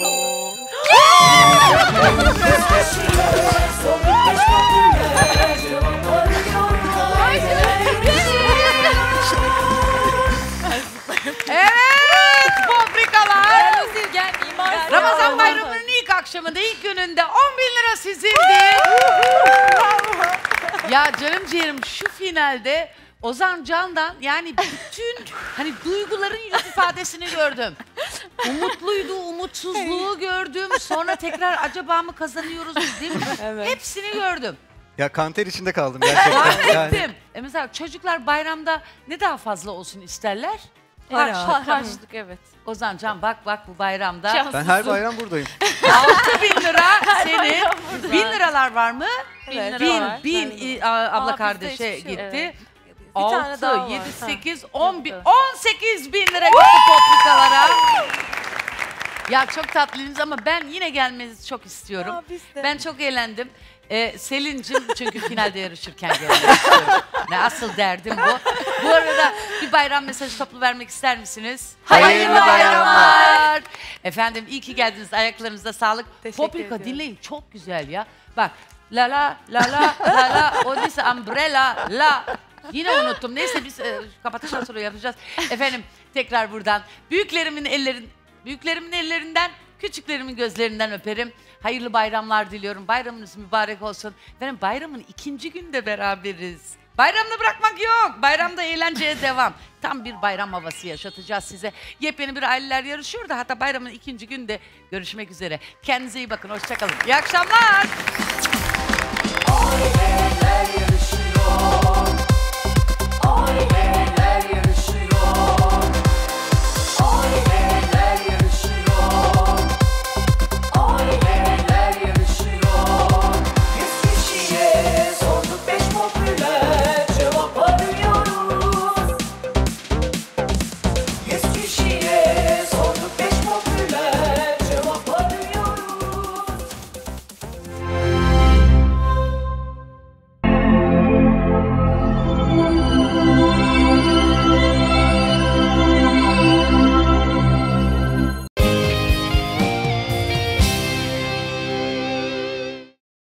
Evet Poprikalar. Gel Özil gel mimar. Ramazan bayramının ilk akşamında ilk gününde on bin lira sizindi. Ya canım ciğerim şu finalde Ozan Can'dan yani bütün hani duyguların yüz ifadesini gördüm. Umutluydu, umutsuzluğu gördüm. Sonra tekrar acaba mı kazanıyoruz değil mi? Evet. Hepsini gördüm. Ya kanter içinde kaldım gerçekten. Fark Yani ettim. E mesela çocuklar bayramda ne daha fazla olsun isterler? Karşılık, karşılık evet. Ozancan bak bak bu bayramda. Şanslısın. Ben her bayram buradayım. altı bin lira senin. bin liralar var mı? Evet, bin, var. bin i- a- abla Aa, kardeşe bizde hiçbir şey gitti. yok. Bir tane daha altı, var. yedi, Ha. sekiz, on bin, on sekiz bin lira gitti Poplikalara. Ya çok tatlıyız ama ben yine gelmenizi çok istiyorum. Aa, biz de. Ben çok eğlendim. Ee, Selin'cim çünkü finalde yarışırken gelmek istiyorum. Ne asıl derdim bu. Bu arada bir bayram mesajı toplu vermek ister misiniz? Hayırlı bayramlar. Efendim iyi ki geldiniz. Ayaklarınıza sağlık. Teşekkür Poplika ediyorum. dinleyin çok güzel ya. Bak la la la la la la o neyse umbrella la. Yine unuttum. Neyse biz e, kapatıştan sonra yapacağız. Efendim tekrar buradan büyüklerimin ellerin büyüklerimin ellerinden, küçüklerimin gözlerinden öperim. Hayırlı bayramlar diliyorum. Bayramınız mübarek olsun. Efendim bayramın ikinci günde beraberiz. Bayramda bırakmak yok. Bayramda eğlenceye devam. Tam bir bayram havası yaşatacağız size. Yepyeni bir aileler yarışıyor da hatta bayramın ikinci günde görüşmek üzere. Kendinize iyi bakın. Hoşça kalın. İyi akşamlar.